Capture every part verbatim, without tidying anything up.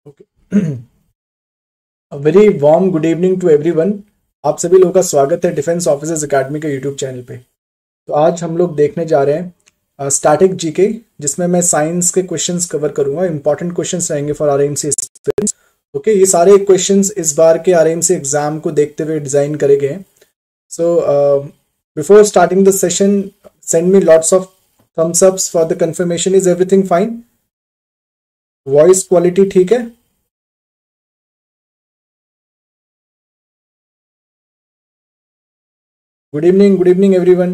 Okay, very warm good evening to everyone. आप सभी लोगों का स्वागत है डिफेंस ऑफिसर्स एकेडमी के यूट्यूब चैनल पे। तो आज हम लोग देखने जा रहे हैं स्टैटिक जीके, जिसमें मैं साइंस के क्वेश्चंस कवर करूंगा। इंपॉर्टेंट क्वेश्चंस रहेंगे फॉर आरएमसी एक्सपीरियंस। ओके, ये सारे क्वेश्चंस इस बार के आरएमसी एग्जाम को देखते हुए डिजाइन करे गए हैं। So before starting the session, send me lots of thumbs ups for the confirmation. Is everything fine? Voice quality ठीक है? Good evening, good evening everyone.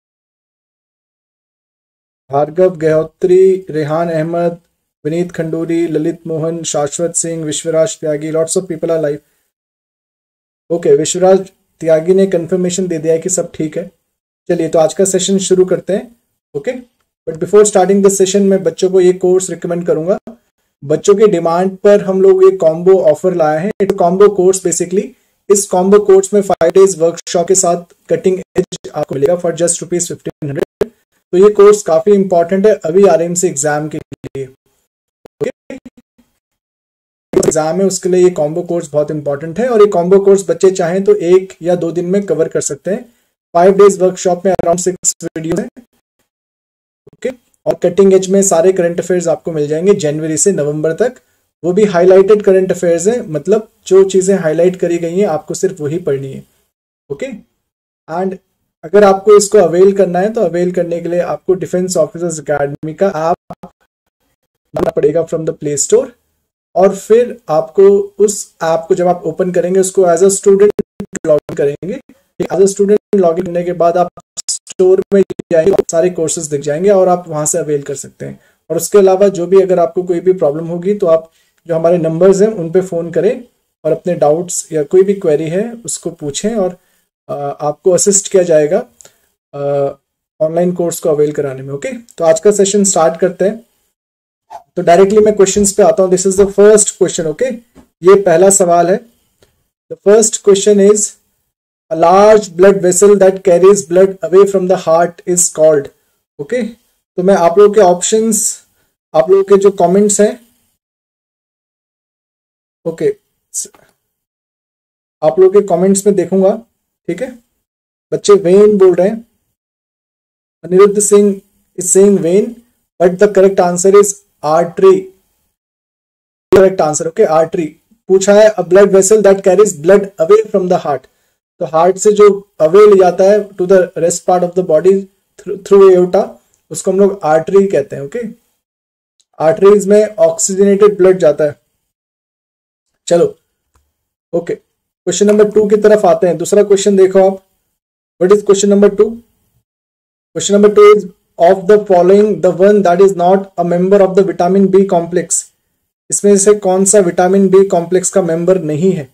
Bhargav Gahotri, Rehan Ahmad, Vineet Khanduri, Lalit Mohan, Shashwat Singh, Vishwaraj Tyagi, lots of people are live. Okay, Vishwaraj Tyagi ने confirmation दे दिया है कि सब ठीक है। चलिए, तो आज का सेशन शुरू करते हैं। Okay, but before starting this session मैं बच्चों को ये कोर्स रिकमेंड करूंगा। बच्चों के डिमांड पर हम लोग ये कॉम्बो ऑफर लाए हैं। इट कॉम्बो कोर्स बेसिकली, इस कॉम्बो कोर्स में फाइव डेज वर्कशॉप के साथ कटिंग एज आपको मिलेगा for just rupees fifteen hundred. तो ये कोर्स काफी इंपॉर्टेंट है अभी आरएमसी एग्जाम के लिए। एग्जाम है उसके लिए ये कॉम्बो कोर्स बहुत इंपॉर्टेंट है, और ये कॉम्बो कोर्स बच्चे चाहें तो एक या दो दिन में कवर कर सकते हैं। फाइव डेज वर्कशॉप में अराउंड सिक्स वीडियो है। ओके, और कटिंग एज में सारे करंट अफेयर्स आपको मिल जाएंगे जनवरी से नवंबर तक। वो भी हाईलाइटेड करंट अफेयर्स है, मतलब जो चीजें हाईलाइट करी गई हैं आपको सिर्फ वही पढ़नी है। ओके, एंड अगर आपको इसको अवेल करना है तो अवेल करने के लिए आपको डिफेंस ऑफिसर्स एकेडमी का ऐप डालना पड़ेगा फ्रॉम द प्ले स्टोर, और फिर आपको उस ऐप को जब आप ओपन करेंगे उसको as a student log in करेंगे। As a student log in करने के बाद आप स्टोर में जाएंगे, सारे कोर्सेज दिख जाएंगे और आप वहां से अवेल कर सकते हैं। और उसके अलावा जो भी अगर आपको कोई भी प्रॉब्लम होगी तो आप जो हमारे नंबर्स हैं उन पे फ़ोन करें और अपने डाउट्स या कोई भी क्वेरी है उसको पूछें, और आपको असिस्ट किया जाएगा ऑनलाइन कोर्स को अवेल कराने में। ओके, तो आज का सेशन स्टार्ट करते हैं। तो डायरेक्टली मैं क्वेश्चंस पे आता हूँ। This is the first question. Okay, ये पहला सवाल है। The first question is a large blood vessel that carries blood away from the heart is called। Okay, तो मैं आप लोगों के ऑप्शंस, आप लोगों के जो कमेंट्स हैं, ओके okay, आप लोगों के कमेंट्स में देखूंगा। ठीक है, बच्चे वेन बोल रहे हैं। Anirudh Singh is saying vein, but the correct answer is artery. Correct answer. Okay, artery पूछा है। A blood vessel that carries blood away from the heart. तो हार्ट से जो अवे ले जाता है to the rest part of the body through aorta, उसको हम लोग आर्टरी कहते हैं। ओके, आर्टरीज में ऑक्सीजनेटेड ब्लड जाता है। चलो, ओके, क्वेश्चन नंबर टू की तरफ आते हैं। दूसरा क्वेश्चन देखो आप। What is question number two? Question number two is of the following the one that is not a member of the vitamin B complex. इसमें से कौन सा विटामिन बी कॉम्प्लेक्स का मेंबर नहीं है?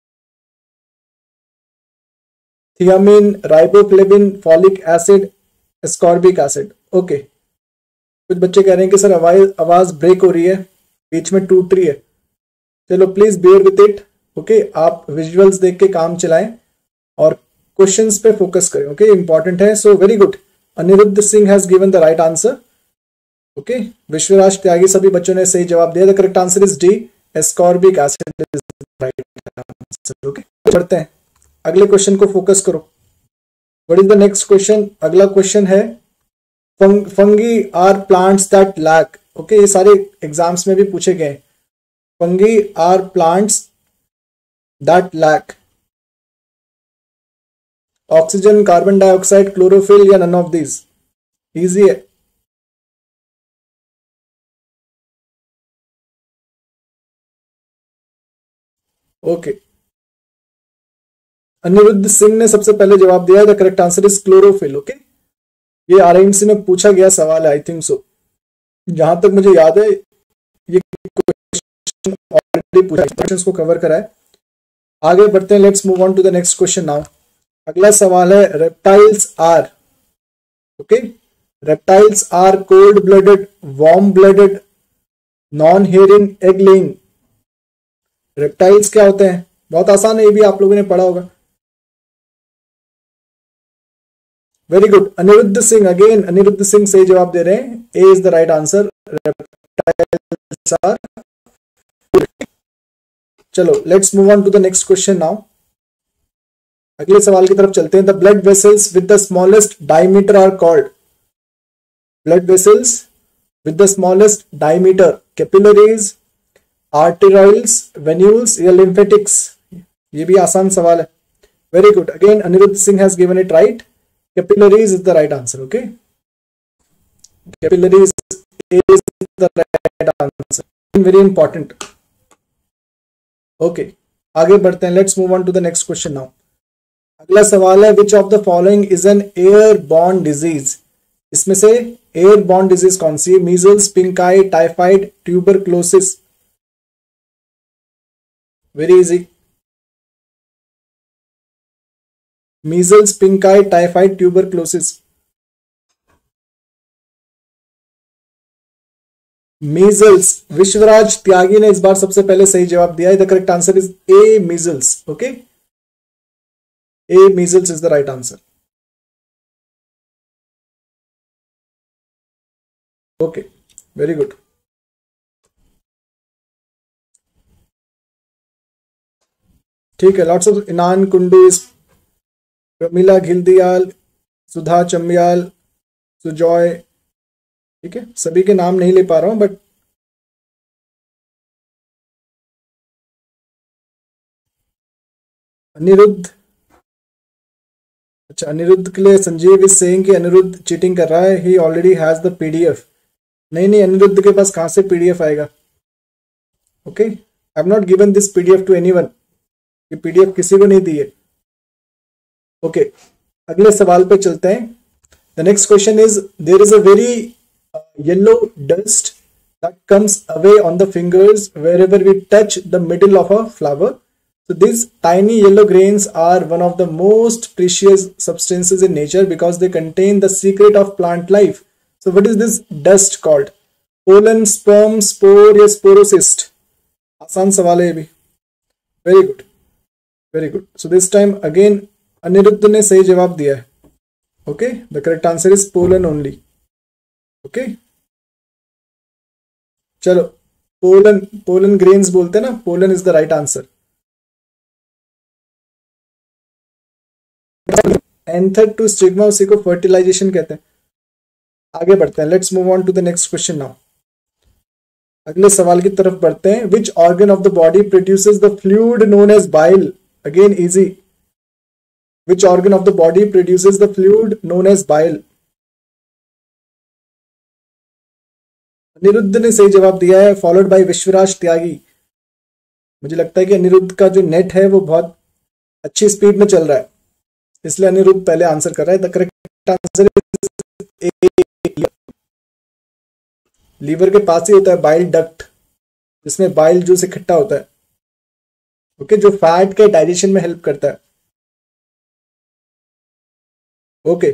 Thiamine, riboflavin, folic acid, ascorbic acid. Okay, कुछ बच्चे कह रहे हैं कि सर आवाज आवाज ब्रेक हो रही है, बीच में टूट रही है। चलो, please bear with it. Okay, आप विजुअल्स देख के काम चलाएं और क्वेश्चंस पे फोकस करें। ओके, इंपॉर्टेंट है। So very good, Anirudh Singh has given the right answer. Okay, Vishwaraj Tyagi, सभी बच्चों ने सही जवाब दिया। The correct answer is D, ascorbic acid is right answer. Okay, पढ़ते हैं, अगले क्वेश्चन को फोकस करो। What is the next question? अगला क्वेश्चन है fungi are plants that lack. Okay, ये सारे एग्जाम्स में भी पूछे गए। Fungi are plants that lack oxygen, carbon dioxide, chlorophyll, या नन ऑफ दीज? इजी है। ओके, अनिरुद्ध सिंह ने सबसे पहले जवाब दिया। The correct answer is chlorophyll. Okay, ये आरएमसी में पूछा गया सवाल है, आई थिंक सो। जहां तक मुझे याद है ये क्वेश्चन ऑलरेडी पूछा, क्वेश्चंस को कवर करा है। आगे बढ़ते हैं, let's move on to the next question now. अगला सवाल है, reptiles are, okay, reptiles are cold blooded, warm blooded, non hairing, egg laying. Reptiles क्या होते हैं? बहुत आसान है, ये भी आप लोगों ने पढ़ा होगा। Very good, Anirudh Singh, again Anirudh Singh सही जवाब दे रहे हैं। A is the right answer. Reptiles are चलो let's move on to the next question now. अगले सवाल की तरफ चलते हैं। The blood vessels with the smallest diameter are called, blood vessels with the smallest diameter, capillaries, arterioles, venules या lymphatics. ये भी आसान सवाल है। Very good, again Anirudh Singh has given it right. Capillaries is the right answer. Okay, capillaries is the right answer, very important. Okay, आगे बढ़ते हैं। Let's move on to the next question now. अगला सवाल है, which of the following is an airborne disease. इसमें से airborne disease कौन सी है? Measles, pink eye, typhoid, tuberculosis. Very easy, measles, pink eye, typhoid, tuberculosis. Measles, Vishwaraj Tyagi ने इस बार सबसे पहले सही जवाब दिया है। The correct answer is A, measles. Okay, A, measles is the right answer. Okay, very good. ठीक है, लॉट्स ऑफ इनान कुंडू, प्रमिला घिल्दियाल, सुधा चम्बियाल, सुजॉय। ठीक है, सभी के नाम नहीं ले पा रहा हूं बट अनिरुद्ध, अच्छा अनिरुद्ध के लिए संजीव इज सेइंग कि अनिरुद्ध चीटिंग कर रहा है, he already has the PDF. नहीं नहीं, अनिरुद्ध के पास कहां से पीडीएफ आएगा? Okay, I have not given this PDF to anyone, ये पीडीएफ किसी को नहीं दी है। ओके, अगले सवाल पे चलते हैं। The next question is, there is a very yellow dust that comes away on the fingers wherever we touch the middle of a flower. So these tiny yellow grains are one of the most precious substances in nature because they contain the secret of plant life. So what is this dust called? Pollen, sperm, spore या sporocyst? आसान सवाल है ये भी। Very good, very good. So this time again Anirudh ने सही जवाब दिया है। Okay, the correct answer is pollen only. Okay. चलो, पोलन, पोलन ग्रेन्स बोलते हैं ना, pollen is the right answer. Anther to stigma, उसी को फर्टिलाइजेशन कहते हैं। आगे बढ़ते हैं, let's move on to the next question now. अगले सवाल की तरफ बढ़ते हैं। Which organ of the body produces the fluid known as bile? Again easy, which organ of the body produces the fluid known as bile? Anirudh ने सही जवाब दिया है, फॉलोड बाय विश्वराज त्यागी। मुझे लगता है कि अनिरुद्ध का जो नेट है वो बहुत अच्छी स्पीड में चल रहा है, इसलिए अनिरुद्ध पहले आंसर कर रहा है। The correct answer is A, liver के पास ही होता है बाइल डक्ट, जिसमें बाइल जूस इकट्ठा होता है। ओके, जो फैट के डाइजेशन में हेल्प करता है। Okay,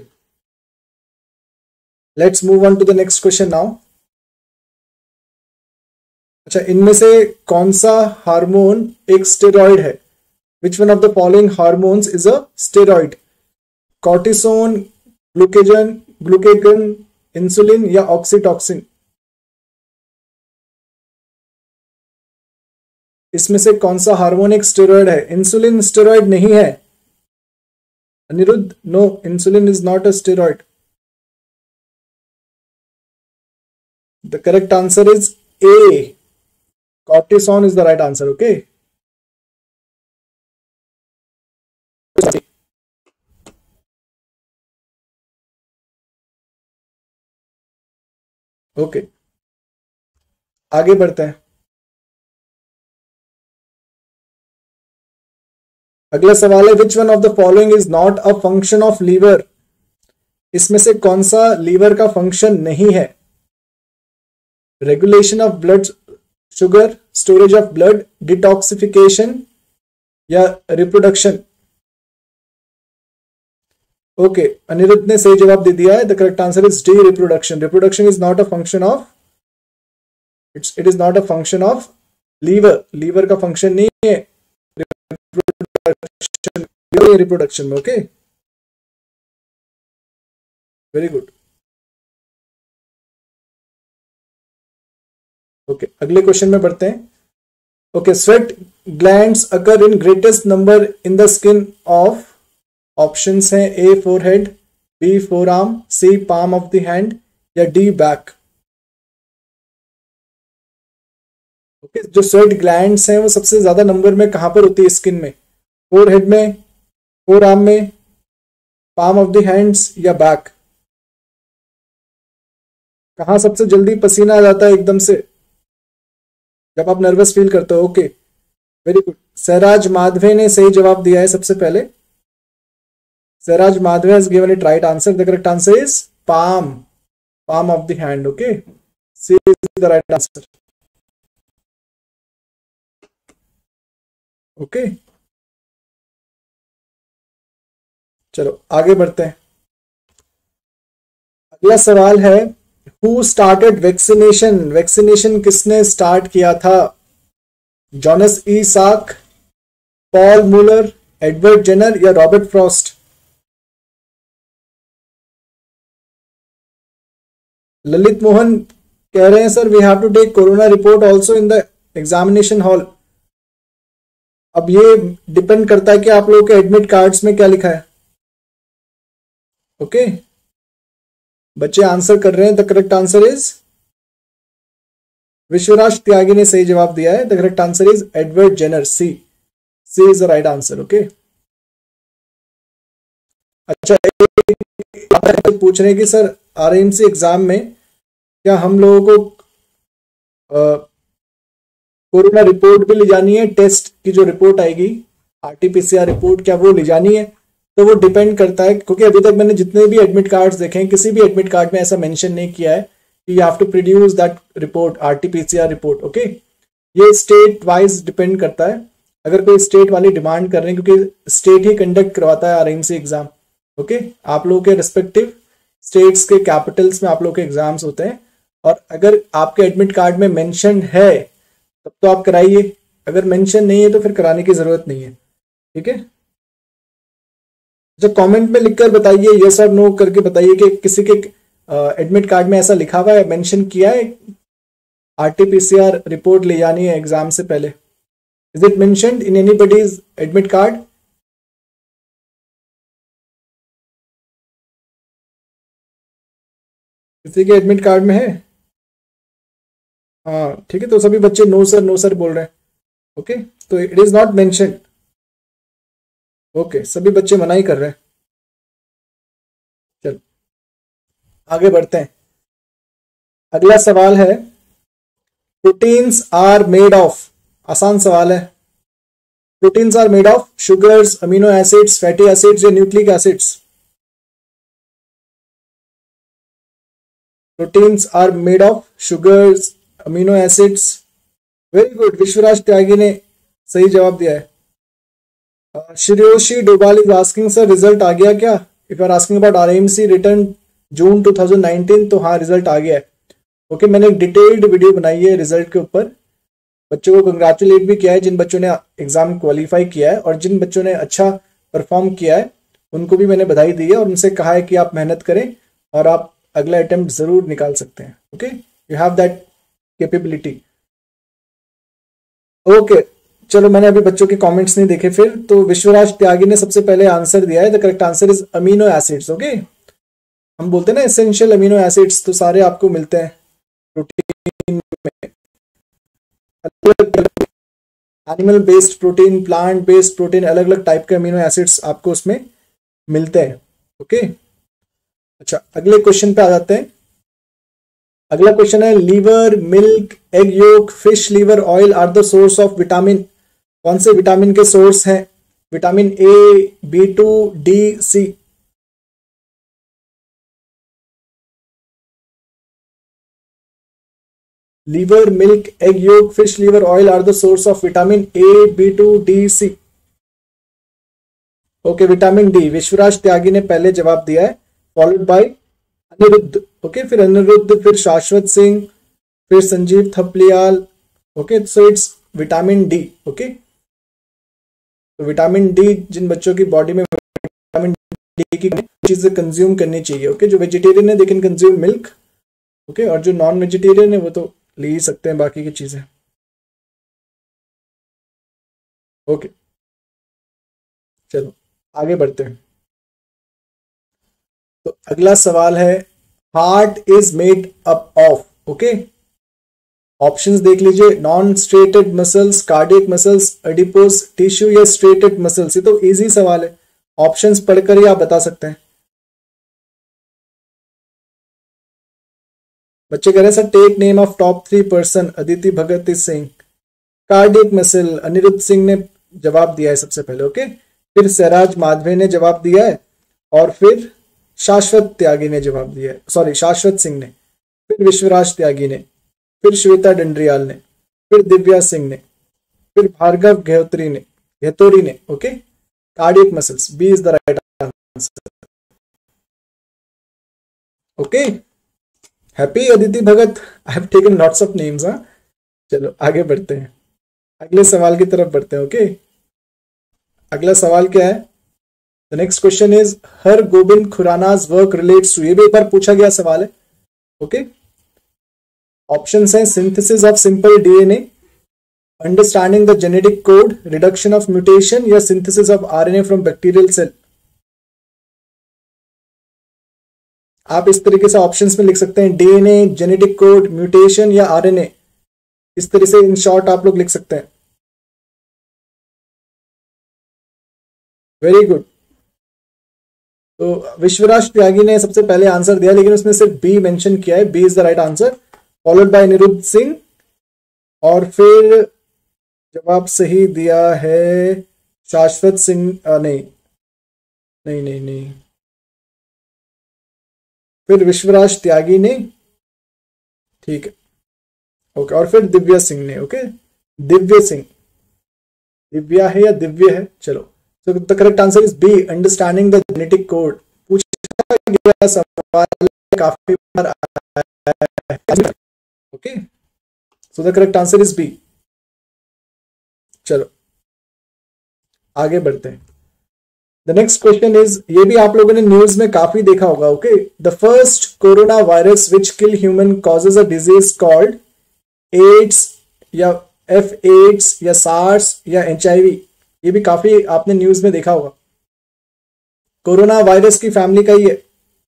let's move on to the next question now. अच्छा, इनमें से कौन सा हार्मोन एक स्टेरॉइड है? Which one of the following hormones is a steroid? Cortisone, glucagon, glucagon, insulin या ऑक्सीटॉक्सिन? इसमें से कौन सा हार्मोन एक स्टेरॉइड है? इंसुलिन स्टेरॉइड नहीं है Anirudh, no, insulin is not a steroid. The correct answer is A, cortisone is the right answer. Okay, okay, आगे बढ़ते हैं। अगला सवाल है, which one of the following is not a function of liver? इसमें से कौन सा लीवर का फंक्शन नहीं है? Regulation of blood sugar, storage of blood, detoxification या रिप्रोडक्शन? ओके, अनिरुद्ध ने सही जवाब दे दिया है। The correct answer is D, reproduction. Reproduction is not a function of, it's it is not a function of liver. Liver का function नहीं है रिप्रोडक्शन, रिप्रोडक्शन में। Okay, very good. ओके, अगले क्वेश्चन में बढ़ते हैं। Okay, sweat glands occur in greatest number in the skin of, options हैं A forehead, B forearm, C palm of the hand या डी बैक। ओके, जो sweat glands हैं वो सबसे ज्यादा नंबर में कहां पर होती है स्किन में? फोरहेड में, फोर आर्म में, पाम ऑफ द हैंड्स या बैक? कहां सबसे जल्दी पसीना आ जाता है एकदम से? जब आप नर्वस फील करते हो। Okay, very good. Sahraj Madhave ने सही जवाब दिया है सबसे पहले। Sahraj Madhave has given it right answer. The correct answer is palm, palm of the hand. Okay, C is the right answer. Okay, चलो आगे बढ़ते हैं। अगला सवाल है, हु स्टार्टेड वैक्सीनेशन? वैक्सीनेशन किसने स्टार्ट किया था? Jonas E Salk, Paul Muller, Edward Jenner या रॉबर्ट फ्रॉस्ट? ललित मोहन कह रहे हैं sir we have to take corona report also in the examination hall. अब ये डिपेंड करता है कि आप लोगों के एडमिट कार्ड्स में क्या लिखा है। Okay okay? बच्चे आंसर कर रहे हैं। The correct answer is, Vishwaraj Tyagi ने सही जवाब दिया है। The correct answer is Edward Jenner, C, C is the right answer. Okay, अच्छा, एक पूछ रहे हैं कि सर आरएमसी एग्जाम में क्या हम लोगों को कोरोना रिपोर्ट भी ले जानी है? टेस्ट की जो रिपोर्ट आएगी, आरटीपीसीआर रिपोर्ट, क्या वो ले जानी है? तो वो डिपेंड करता है, क्योंकि अभी तक मैंने जितने भी एडमिट कार्ड्स देखे हैं, किसी भी एडमिट कार्ड में ऐसा मेंशन नहीं किया है कि you have to produce that report, RTPCR report. Okay, ये स्टेट वाइज डिपेंड करता है। अगर कोई स्टेट वाली डिमांड कर रहे हैं, क्योंकि स्टेट ही कंडक्ट करवाता है आरएमसी एग्जाम। ओके, आप लोगों के रिस्पेक्टिव स्टेट्स के कैपिटल्स में आप लोगों के एग्जाम्स होते हैं, और अगर आपके एडमिट कार्ड में मेंशन है तब तो आप कराइए, अगर मेंशन नहीं है तो फिर कराने की जरूरत नहीं है। ठीक है, जो कमेंट में लिखकर बताइए, यस और नो करके बताइए कि किसी के एडमिट कार्ड में ऐसा लिखा हुआ है, मेंशन किया है आरटीपीसीआर रिपोर्ट ले जानी है एग्जाम से पहले। Is it mentioned in anybody's admit card? किसी के एडमिट कार्ड में है? हाँ ठीक है, तो सभी बच्चे नो सर नो सर बोल रहे हैं। ओके, तो it is not mentioned. Okay, सभी बच्चे मना ही कर रहे हैं। चलो आगे बढ़ते हैं। अगला सवाल है, प्रोटीन्स आर मेड ऑफ, आसान सवाल है। Proteins are made of sugars, amino acids, fatty acids या nucleic acids? Proteins are made of sugars, amino acids. Very good, Vishwaraj Tyagi ने सही जवाब दिया है। Shreyoshi Dobhal is asking sir result आ गया क्या? If are asking about RMC return June two thousand nineteen, तो हाँ रिजल्ट आ गया है। ओके okay, मैंने एक डिटेल्ड वीडियो बनाई है रिजल्ट के ऊपर। बच्चों को कंग्रेचुलेट भी किया है जिन बच्चों ने एग्जाम क्वालिफाई किया है, और जिन बच्चों ने अच्छा परफॉर्म किया है उनको भी मैंने बधाई दी है, और उनसे कहा है कि आप मेहनत करें और आप अगला अटेम्प्ट जरूर निकाल सकते हैं। Okay, you have that capability. Okay, चलो मैंने अभी बच्चों के कमेंट्स नहीं देखे फिर। तो विश्वराज त्यागी ने सबसे पहले आंसर दिया है। The correct answer is amino acids. Okay, हम बोलते हैं ना एसेंशियल अमीनो एसिड्स, तो सारे आपको मिलते हैं प्रोटीन में। Animal based protein, plant based protein, अलग अलग टाइप के अमीनो एसिड्स आपको उसमें मिलते हैं। ओके, अच्छा अगले क्वेश्चन पे आ जाते हैं। अगला क्वेश्चन है, liver, milk, egg yolk, fish liver oil are the source of vitamin. कौन से विटामिन के सोर्स हैं? Vitamin A, B two, D, C? Liver, milk, egg yolk, fish liver oil are the source of vitamin A, B two, D, C? Okay, vitamin D. Vishwaraj Tyagi ने पहले जवाब दिया है, followed by Anirudh. Okay, फिर अनिरुद्ध, फिर शाश्वत सिंह, फिर Sanjeev Thapliyal. Okay, so it's vitamin D. Okay, तो vitamin D जिन बच्चों की बॉडी में विटामिन डी की चीजें कंज्यूम करनी चाहिए। ओके, जो वेजिटेरियन है they can consume milk. Okay, और जो नॉन वेजिटेरियन है वो तो ले ही सकते हैं बाकी की चीजें। ओके, चलो आगे बढ़ते हैं। तो अगला सवाल है, heart is made up of, okay, options देख लीजिए, non striated muscles, cardiac muscles, adipose tissue या स्ट्रेटेड मसल्स। ये तो इजी सवाल है, ऑप्शंस पढ़कर ही आप बता सकते हैं। बच्चे कह रहे हैं sir take name of top three person, Aditi Bhagat Singh. Cardiac muscle Aniruddh Singh ने जवाब दिया है सबसे पहले, ओके, फिर सहराज माधवे ने जवाब दिया है, और फिर शाश्वत त्यागी ने जवाब दिया है, सॉरी शाश्वत सिंह ने, फिर विश्वराज त्यागी ने, फिर श्वेता डंडरियाल ने, फिर दिव्या सिंह ने, फिर भार्गव घेतोरी ने घेतोरी ने okay, cardiac muscles, B is the right answer. Okay, happy Aditi Bhagat, I have taken lots of names. हाँ, चलो आगे बढ़ते हैं, अगले सवाल की तरफ बढ़ते हैं। ओके, अगला सवाल क्या है? The next question is Har Gobind Khorana's work relates to, ये भी एक बार पूछा गया सवाल है। ओके, ऑप्शंस हैं synthesis of simple DNA, understanding the genetic code, reduction of mutation या synthesis of RNA from bacterial cell. आप इस तरीके से ऑप्शंस में लिख सकते हैं, डीएनए, जेनेटिक कोड, म्यूटेशन या आरएनए, इस तरह से इन शॉर्ट आप लोग लिख सकते हैं। Very good. तो विश्वराज त्यागी ने सबसे पहले आंसर दिया, लेकिन उसने सिर्फ बी मेंशन किया है, B is the right answer, followed by Aniruddh Singh, और फिर जवाब सही दिया है शाश्वत सिंह, नहीं नहीं नहीं नहीं फिर विश्वराज त्यागी ने, ठीक है, ओके, और फिर दिव्या सिंह ने, ओके, दिव्य सिंह, दिव्या है या दिव्य है, चलो। तो the correct answer is B, understanding the genetic code. पूछा गया सवाल काफी बार आया है, okay, so the correct answer is B. चलो आगे बढ़ते हैं। द नेक्स्ट क्वेश्चन इज, ये भी आप लोगों ने न्यूज में काफी देखा होगा, okay, the first corona virus which kill human causes a disease called AIDS या एफ एड्स या सार्स या एचआईवी, ये भी काफी आपने न्यूज में देखा होगा, कोरोना वायरस की फैमिली का ही है।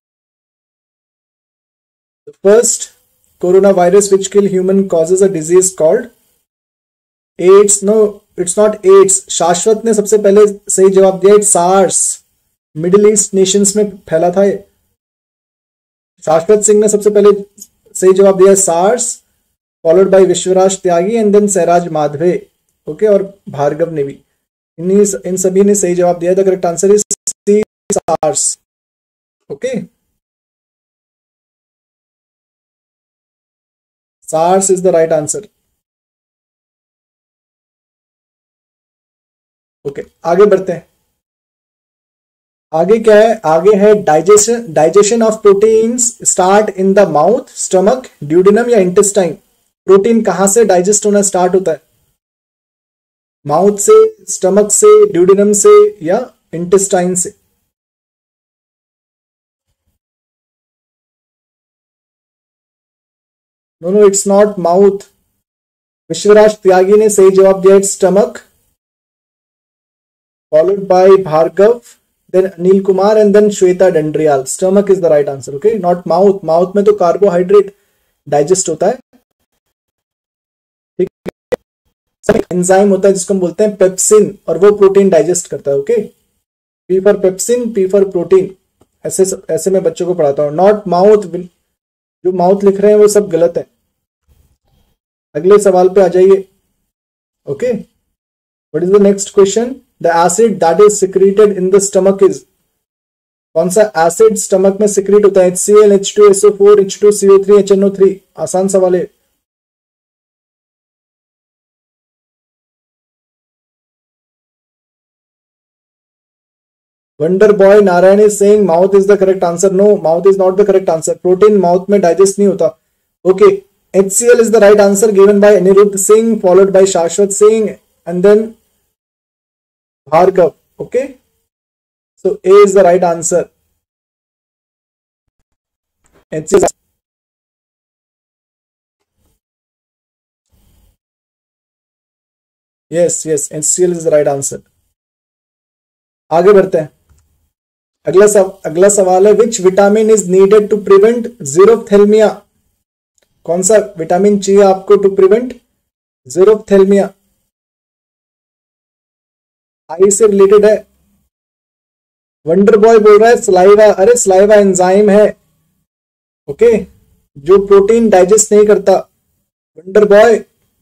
The first corona virus which kill human causes a disease called AIDS, no it's not AIDS, Shashwat ने सबसे पहले सही जवाब दिया, it's SARS, middle east nations में फैला था ये। शाश्वत सिंह ने सबसे पहले सही जवाब दिया SARS, followed by Vishwaraj Tyagi and then Sahraj Madhave, okay, और भार्गव ने भी, इन्हीं इन सभी ने सही जवाब दिया। The correct answer is C, SARS. Okay, SARS is the right answer. Okay, आगे बढ़ते हैं। आगे क्या है? आगे है digestion, digestion of proteins start in the mouth, stomach, duodenum या इंटेस्टाइन। प्रोटीन कहां से डाइजेस्ट होना स्टार्ट होता है? माउथ से, स्टमक से, ड्यूडिनम से या इंटेस्टाइन से? No no, it's not mouth. Vishwaraj Tyagi ने सही जवाब दिया, it's stomach, followed by Bhargav, then Anil Kumar and then Shweta Dandriyal. Stomach is the right answer, okay, not mouth. Mouth में तो कार्बोहाइड्रेट डाइजेस्ट होता है, ठीक है, एंजाइम होता है जिसको हम बोलते हैं पेप्सिन, और वो प्रोटीन डाइजेस्ट करता है, okay, P for pepsin, P for protein, ऐसे ऐसे मैं बच्चों को पढ़ाता हूँ, नॉट माउथ। जो माउथ लिख रहे हैं वो सब गलत है। अगले सवाल पे आ जाइए। Okay, what is the next question? The acid that is secreted in the stomach is, कौन सा एसिड स्टमक में सिक्रीट होता है? H C L, H two S O four, H two C O three, H N O three. आसान सवाल है। Wonder boy Narayan is saying mouth is the correct answer. No, mouth is not the correct answer. Protein mouth में digest नहीं होता। Okay, H C L is the right answer given by Aniruddh Singh, followed by Shashwat Singh and then Bhargav, okay, so A is the right answer. H is yes yes HCL is the right answer. आगे बढ़ते हैं। अगला सव, अगला सवाल है which vitamin is needed to prevent xerophthalmia. कौन सा विटामिन चाहिए आपको टू प्रिवेंट जीरोफ्थेल्मिया? आई से रिलेटेड है। वंडर बॉय बोल रहा है सलाइवा। अरे सलाइवा एंजाइम है, ओके, जो प्रोटीन डाइजेस्ट नहीं करता। वंडर बॉय,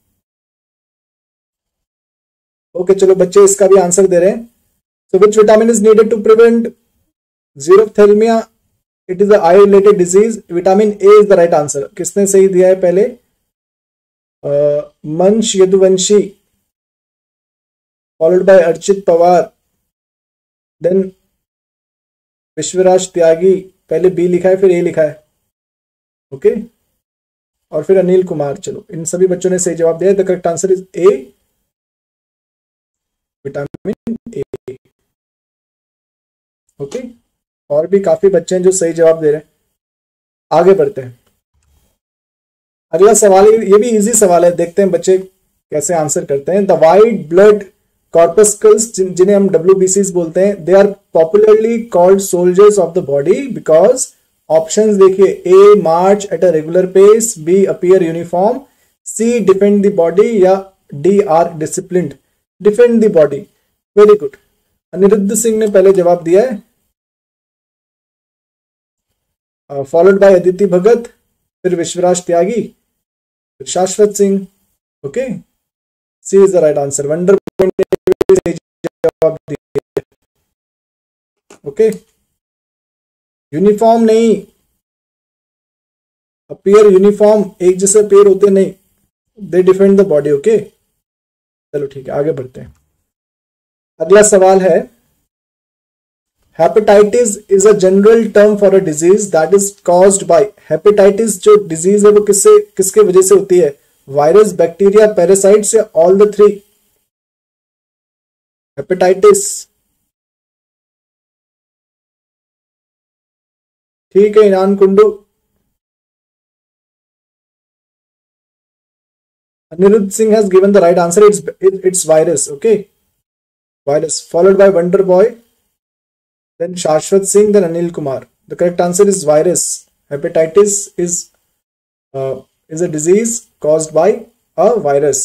ओके चलो बच्चे इसका भी आंसर दे रहे हैं। So which vitamin is needed to prevent xerophthalmia? It is eye related disease. Vitamin A is the right answer. किसने सही दिया है पहले? uh, Mansh Yaduvanshi, followed by Archit Pawar, then Vishwaraj Tyagi. पहले बी लिखा है फिर ए लिखा है, ओके okay? और फिर अनिल कुमार। चलो इन सभी बच्चों ने सही जवाब दिया। The correct answer is A, vitamin A, okay. और भी काफी बच्चे हैं जो सही जवाब दे रहे हैं। आगे बढ़ते हैं। अगला सवाल, ये भी इजी सवाल है, देखते हैं बच्चे कैसे आंसर करते हैं। द वाइट ब्लड कॉर्पस्कल्स, जिन्हें हम डब्ल्यूबीसीज बोलते हैं, they are popularly called soldiers of the body because, options देखिए, A march at a regular pace, B appear uniform, C defend the body, या D are disciplined. Defend the body, very good. Anirudh Singh ने पहले जवाब दिया है, followed bye Aditi भगत, फिर विश्वराज त्यागी, फिर Shashwat Singh, okay. C is the right answer. Wonder जवाब दिया, ओके। यूनिफॉर्म नहीं, अपीयर यूनिफॉर्म, एक जैसे अपीयर होते नहीं, they defend the body, okay. चलो ठीक है, आगे बढ़ते हैं। अगला सवाल है, hepatitis is a general term for a disease that is caused by. Hepatitis जो डिजीज है वो किससे किसके वजह से होती है? वायरस, बैक्टीरिया, पैरासाइट्स, या ऑल द थ्री? हेपेटाइटिस, ठीक है इनान Kundu. Anirudh Singh has given the right answer. It's it, it's virus, okay. Virus, followed by Wonder Boy, then Shashwat Singh, then Anil Kumar. The correct answer is virus. Hepatitis is uh, is a disease caused by a virus.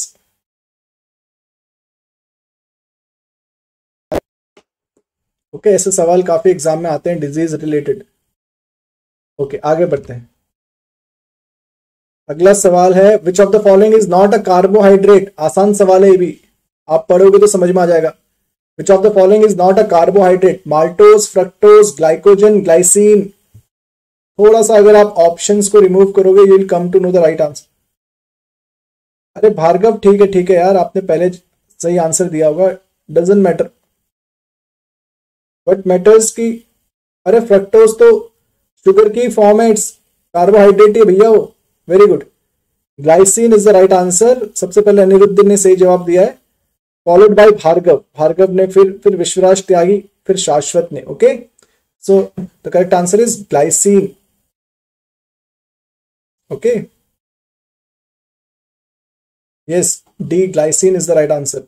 Okay, ऐसे सवाल काफी exam में आते हैं disease related. Okay okay, आगे बढ़ते हैं। अगला सवाल है, which of the following is not a carbohydrate. आसान सवाल है ये भी, आप पढ़ोगे तो समझ में आ जाएगा। Which of the following is not a carbohydrate? Maltose, fructose, glycogen, glycine. थोड़ा सा अगर आप ऑप्शंस को रिमूव करोगे, you will come to know the right answer. अरे भार्गव, ठीक है ठीक है यार, आपने पहले सही आंसर दिया होगा, डजंट मैटर। बट मैटर्स की, अरे फ्रक्टोज तो शुगर की फॉर्म है, इट्स कार्बोहाइड्रेट है भैया वो। Very good, glycine is the right answer. सबसे पहले अनिरुद्ध ने सही जवाब दिया है, फॉलोड बाय भार्गव, भार्गव ने, फिर फिर विश्वराज त्यागी, फिर शाश्वत ने, okay. So the correct answer is glycine, okay. Yes, D glycine is the right answer.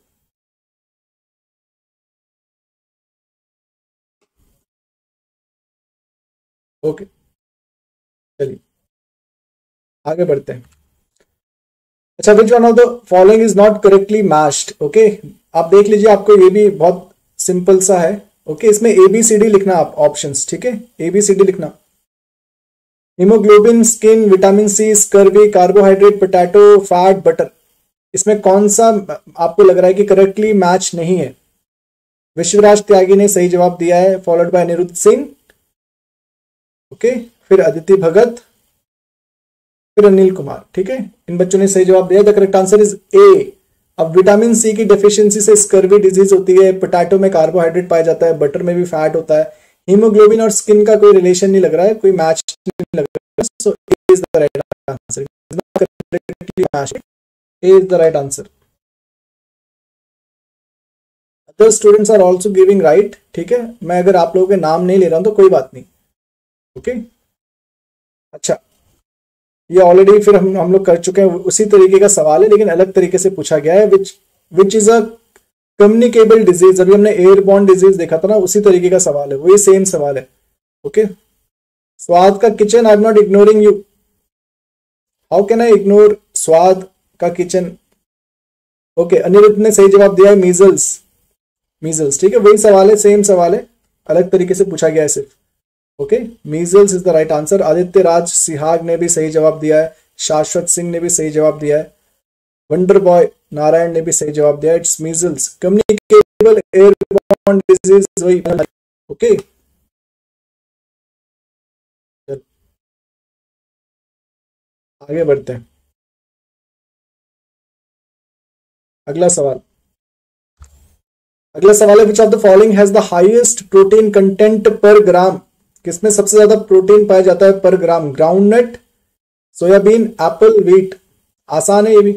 Okay, चलिए आगे बढ़ते हैं। अच्छा, which one of the following is not correctly matched, okay. आप देख लीजिए, आपको ये भी बहुत सिंपल सा है, ओके। इसमें ए बी सी डी लिखना आप, ऑप्शंस, ठीक है, ए बी सी डी लिखना। Haemoglobin, skin, vitamin C, scurvy, carbohydrate, potato, fat, butter. इसमें कौन सा आपको लग रहा है कि करेक्टली मैच नहीं है? विश्वराज त्यागी ने सही जवाब दिया है, followed by Aniruddh Singh, okay, फिर अदिति भगत, फिर अनिल कुमार, ठीक है। इन बच्चों ने सही जवाब दिया। The correct answer is A. अब विटामिन सी की डेफिशिएंसी से स्कर्वी डिजीज होती है, पोटैटो में कार्बोहाइड्रेट पाया जाता है, बटर में भी फैट होता है। हीमोग्लोबिन और स्किन का कोई रिलेशन नहीं लग रहा है, कोई मैच नहीं लग रहा है। So A is the right answer. A is the right answer. Other students are also giving right, ठीक है। मैं अगर आप लोगों के नाम नहीं ले रहा हूं तो कोई बात नहीं, ओके okay? अच्छा, ये ऑलरेडी फिर हम हम लोग कर चुके हैं, उसी तरीके का सवाल है लेकिन अलग तरीके से पूछा गया है। Which which is a communicable disease, अभी हमने एयरबॉर्न डिजीज देखा था ना, उसी तरीके का सवाल है, वही सेम सवाल है। ओके, स्वाद का Kitchen, I am not ignoring you, how can I ignore Swad का किचन। ओके, अनिरुद्ध ने सही जवाब दिया है मीजल्स, मीजल्स, ठीक है, वही सवाल है, सेम सवाल है, अलग तरीके से पूछा गया है सिर्फ। Okay, measles is the right answer. Aditya Raj Sihag ने भी सही जवाब दिया है, शाश्वत सिंह ने भी सही जवाब दिया है, वंडर बॉय नारायण ने भी सही जवाब दिया, it's measles, communicable airborne disease वही। ओके, आगे बढ़ते हैं, अगला सवाल। अगला सवाल है, which of the following has the highest protein content per gram, किसमें सबसे ज्यादा प्रोटीन पाया जाता है per gram, groundnut, soybean, apple, wheat. आसान है ये भी।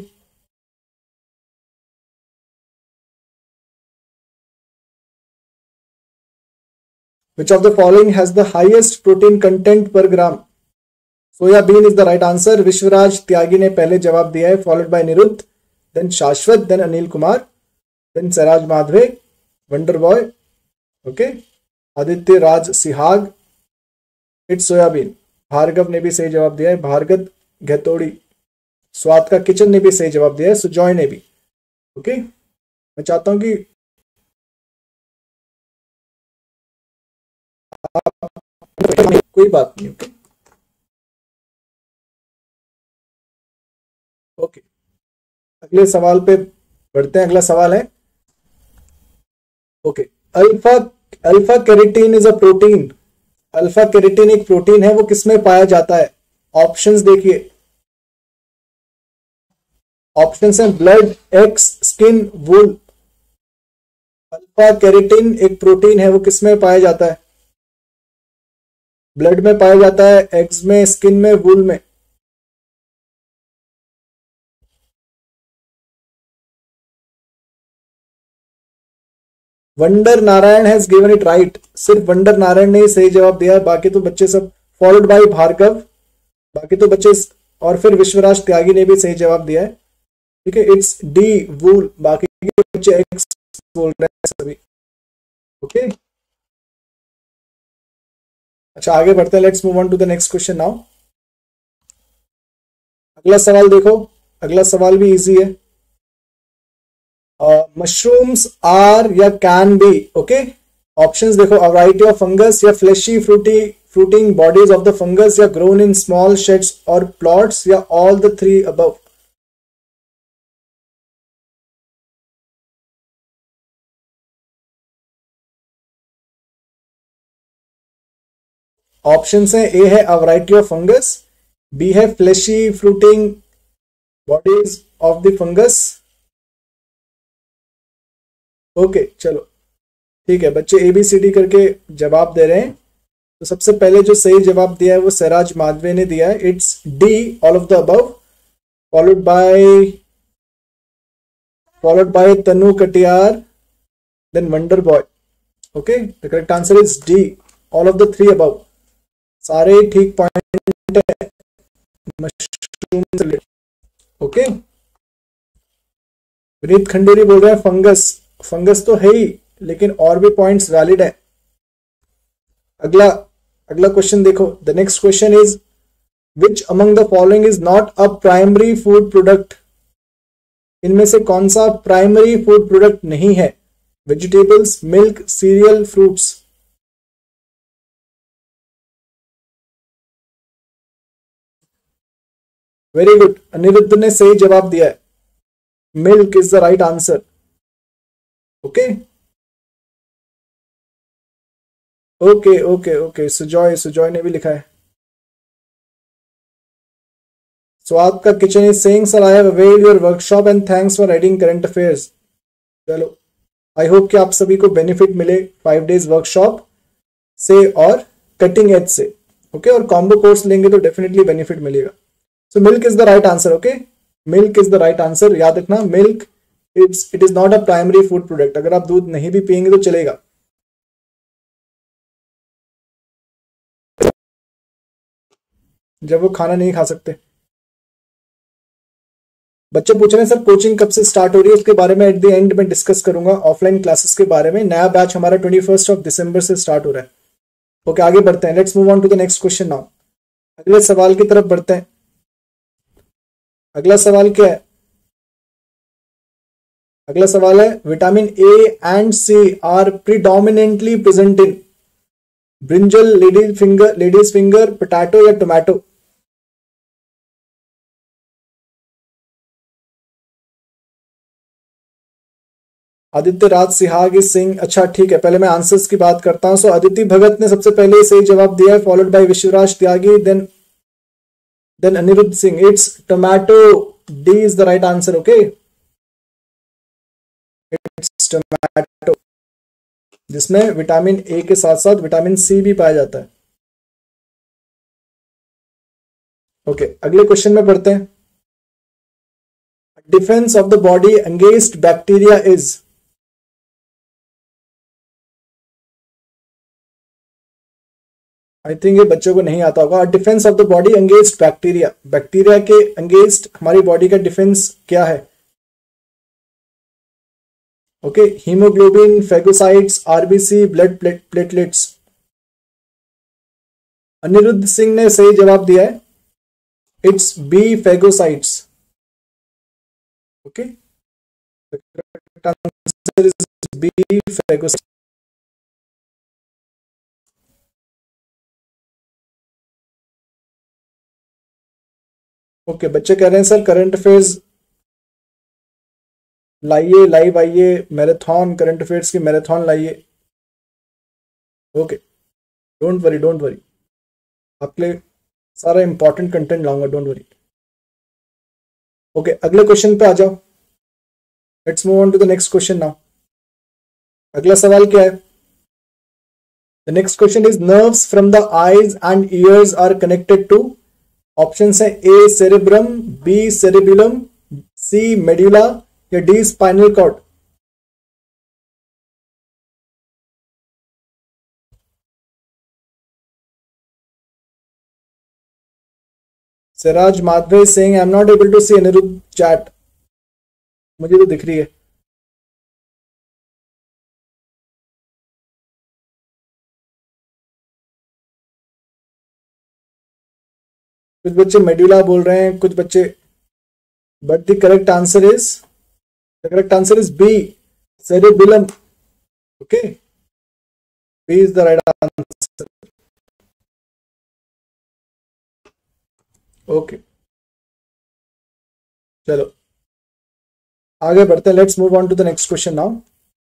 Which of the following has the highest protein content per gram? Soybean is the right answer. Vishwaraj Tyagi ने पहले जवाब दिया है, followed by Niruddh, then Shashwat, then Anil Kumar, then Saraj Madhave, wonder boy. Okay, Aditya Raj Sihag, it's soybean. Bhargav ने भी सही जवाब दिया है, भार्गव घेतोड़ी। स्वाद का किचन ने भी सही जवाब दिया है, सुजॉय ने भी। ओके, मैं चाहता हूं कि कोई बात नहीं। ओके ओके, अगले सवाल पे बढ़ते हैं। अगला सवाल है, okay, alpha alpha carotene is a protein, alpha carotene एक प्रोटीन है, वो किसमें पाया जाता है? ऑप्शंस देखिए, ऑप्शंस हैं blood, eggs, skin, wool. Alpha carotene एक प्रोटीन है, वो किसमें पाया जाता है? ब्लड में पाया जाता है, एग्स में, स्किन में, वूल में। Wonder Narayan has given it right, सिर्फ वंडर नारायण ने ही सही जवाब दिया है, बाकी तो बच्चे सब, फॉलोड बाय भार्गव, बाकी तो बच्चे, और फिर विश्वराज त्यागी ने भी सही जवाब दिया है। ठीक है, इट्स डी, वूल, बाकी के बच्चे एक्स बोल रहे हैं सभी। ओके, अच्छा आगे बढ़ते हैं, let's move on to the next question now. अगला सवाल देखो, अगला सवाल भी इजी है। मशरूम्स आर या कैन बी, ओके, ऑप्शंस देखो, अ वैरायटी ऑफ फंगस, या flashy fruity fruiting bodies of the fungus, या ग्रोन इन स्मॉल शेड्स और प्लॉट्स, या all the three above. Options हैं, ए है a variety of fungus, B है flashy fruiting bodies of the fungus. Okay चलो ठीक है, बच्चे ए बी सी डी करके जवाब दे रहे हैं। तो सबसे पहले जो सही जवाब दिया है वो सराज माधवे ने दिया है, it's D, all of the above, followed by followed by Tanu Katiyar, then wonder boy. Okay, the correct answer is D, all of the three above, सारे ठीक पॉइंट है मशरूम से रिलेटेड। ओके, विनीत खंडेरी बोल रहे हैं फंगस, फंगस तो है ही, लेकिन और भी पॉइंट्स वैलिड है। अगला अगला क्वेश्चन देखो, the next question is, which among the following is not a primary food product, इनमें से कौन सा प्राइमरी फूड प्रोडक्ट नहीं है? Vegetables, milk, cereal, fruits. Very good, Anirudh ने सही जवाब दिया है, milk is the right answer. Okay okay okay okay, Sujoy Sujoy ने भी लिखा है, स्वाद का Kitchen is saying sir I have availed your workshop and thanks for adding current affairs. चलो, आई होप कि आप सभी को बेनिफिट मिले फाइव डेज वर्कशॉप से और कटिंग एज से। ओके, और कॉम्बो कोर्स लेंगे तो डेफिनेटली बेनिफिट मिलेगा। So milk is the right answer. Okay, milk is the right answer, याद रखना, milk it's it is not a primary food product. अगर आप दूध नहीं भी पियेंगे तो चलेगा। जब वो खाना नहीं खा सकते। बच्चे पूछ रहे हैं सर कोचिंग कब से स्टार्ट हो रही है, उसके बारे में एट द एंड में डिस्कस करूंगा ऑफलाइन क्लासेस के बारे में। नया बैच हमारा ट्वेंटी फर्स्ट ऑफ दिसंबर से स्टार्ट हो रहा है। ओके आगे बढ़ते हैं, let's move on to the next question now. अगले सवाल की तरफ बढ़ते हैं। अगला सवाल क्या है? अगला सवाल है vitamin A and C are predominantly present in brinjal, ladies finger, ladies finger, potato या टोमेटो। आदित्य राज सिहाग सिंह, अच्छा ठीक है, पहले मैं आंसर्स की बात करता हूं। सो अदिति भगत ने सबसे पहले सही जवाब दिया है, followed by Vishwaraj Tyagi, then then Aniruddh Singh. It's tomato, D is the right answer. Okay it's tomato, जिसमें विटामिन ए के साथ साथ विटामिन सी भी पाया जाता है। ओके okay, अगले क्वेश्चन में पढ़ते हैं। Defence of the body against bacteria is, I think ये बच्चों को नहीं आता होगा। Defence of the body against bacteria, bacteria के अगेंस्ट हमारी बॉडी का डिफेंस क्या है? Okay haemoglobin, phagocytes, RBC, blood platelets. Aniruddh Singh ने सही जवाब दिया है, it's B phagocytes. Okay answer is B phagocytes. Okay okay, बच्चे कह रहे हैं सर करंट अफेयर्स लाइए, लाइव आइए, मैराथन करंट अफेयर्स की मैराथन लाइए। Okay don't worry don't worry, आपके लिए सारा इंपॉर्टेंट कंटेंट लाऊंगा, डोंट वरी। ओके अगले क्वेश्चन पे आ जाओ, let's move on to the next question now. अगला सवाल क्या है? The next question is nerves from the eyes and ears are connected to, option है A cerebrum, B cerebellum, C medulla या D spinal cord. Siraj Madhave Singh, I am not able to see Aniruddh chat, मुझे तो दिख रही है। कुछ बच्चे मेडुला बोल रहे हैं, कुछ बच्चे, but the correct answer is, the correct answer is B cerebellum. Okay B is the right answer. Okay चलो आगे बढ़ते हैं, let's move on to the next question now.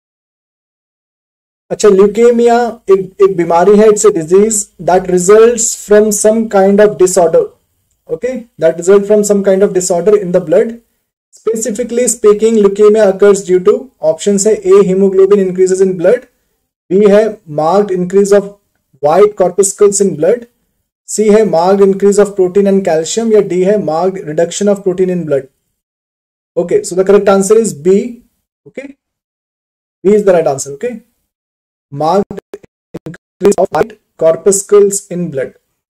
अच्छा ल्यूकेमिया एक एक बीमारी है, it's a disease that results from some kind of disorder, okay that result from some kind of disorder in the blood. Specifically speaking leukaemia occurs due to, option है ए haemoglobin increases in blood, B है marked increase of white corpuscles in blood, C है marked increase of protein and calcium, या D है marked reduction of protein in blood. Okay so the correct answer is B. Okay B is the right answer. Okay marked increase of white corpuscles in blood।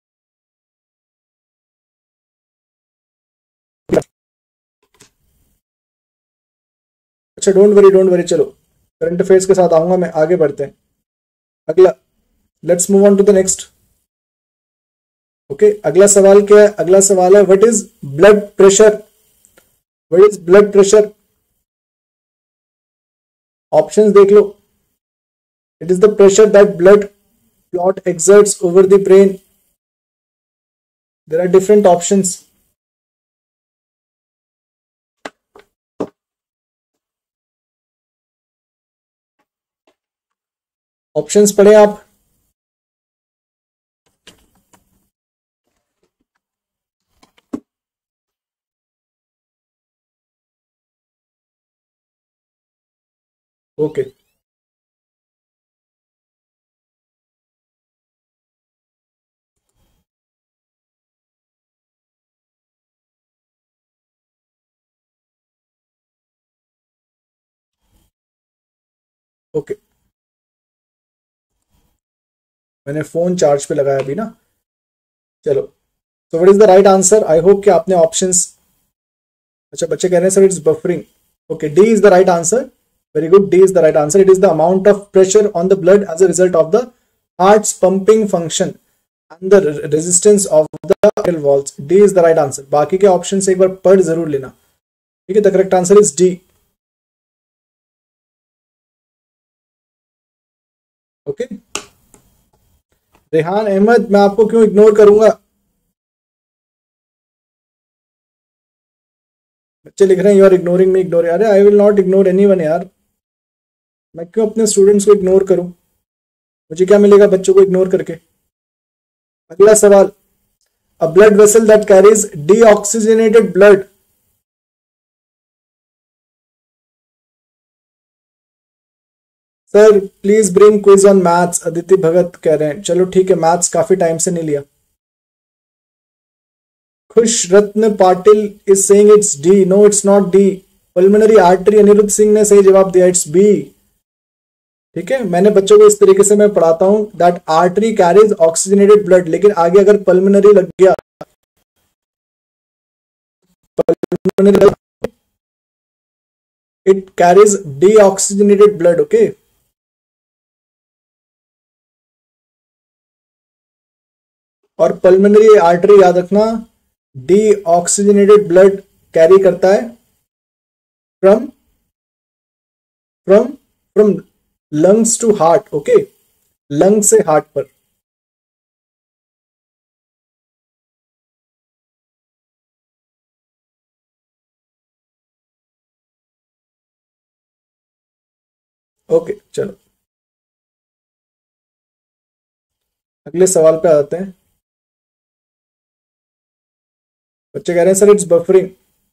अच्छा don't worry don't worry, चलो current affairs के साथ आऊंगा मैं, आगे बढ़ते हैं। अगला let's move on to the next. Okay अगला सवाल क्या है? अगला सवाल है what is blood pressure, what is blood pressure. Options देख लो। It is the pressure that blood clot exerts over the brain. There are different options. Options पढ़े आप। Okay. Okay okay. मैंने फोन चार्ज पे लगाया अभी ना। चलो so what is the right answer? I hope कि आपने ऑप्शंस अच्छा बच्चे कह रहे हैं sir it's buffering. Okay, D is the right answer. Very good, D is the right answer. It is the amount of pressure on the blood as a result of the heart's pumping function and the resistance of the walls. D is the right answer. बाकी के option से एक बार पढ़ जरूर लेना. ठीक है, the correct answer is D. Okay, Rehan Ahmad, मैं आपको क्यों इग्नोर करूंगा? बच्चे लिख रहे हैं you are ignoring me. Ignore, अरे I will not ignore anyone यार. मैं क्यों अपने स्टूडेंट्स को इग्नोर करूं? मुझे क्या मिलेगा बच्चों को इग्नोर करके? अगला सवाल, a blood vessel that carries deoxygenated blood. Sir please bring quiz on maths. Aditi Bhagat कह रहे हैं. चलो ठीक है, मैथ्स काफी टाइम से नहीं लिया. Khush Ratna Patil is saying it's D. No it's not D. Pulmonary artery, Aniruddh Singh ने सही जवाब दिया, इट्स बी. ठीक है, मैंने बच्चों को इस तरीके से मैं पढ़ाता हूं that artery carries oxygenated blood, लेकिन आगे अगर पल्मोनरी लग गया, pulmonary it carries deoxygenated blood. Okay, और पल्मोनरी आर्टरी याद रखना डीऑक्सीजनेटेड ब्लड कैरी करता है from from from lungs to heart. Okay, lung से हार्ट पर. ओके okay, चलो अगले सवाल पे आते हैं. बच्चे कह रहे हैं सर इट्स बफरिंग.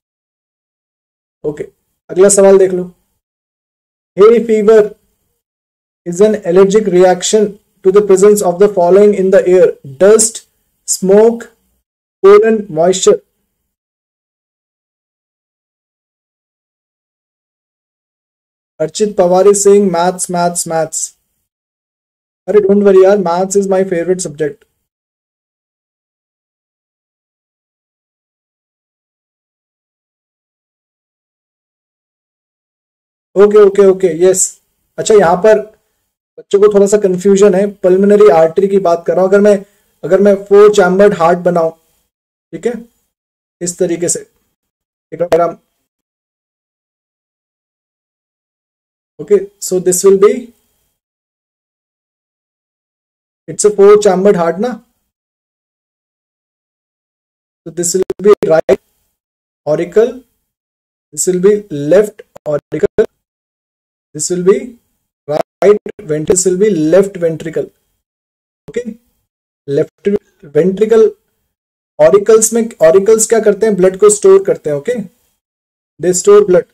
ओके, अगला सवाल देख लो. Hay fever is an allergic reaction to the presence of the following in the air: dust, smoke, pollen, moisture. Archit Pawar is saying maths, maths, maths. Arey don't worry yaar, maths is my favorite subject. Okay okay okay yes. अच्छा यहाँ पर बच्चों को थोड़ा सा confusion है. Pulmonary artery की बात कर रहा हूं. अगर मैं अगर मैं फोर चैम्बर्ड हार्ट बनाऊं, ठीक है, इस तरीके से एक diagram. Okay, so this will be, it's a four chambered heart ना. so this will be right auricle, this will be left auricle, this will be right ventricle, this will be left ventricle. okay, left ventricle auricles में, auricles क्या करते हैं, blood को store करते हैं. Okay, they store blood.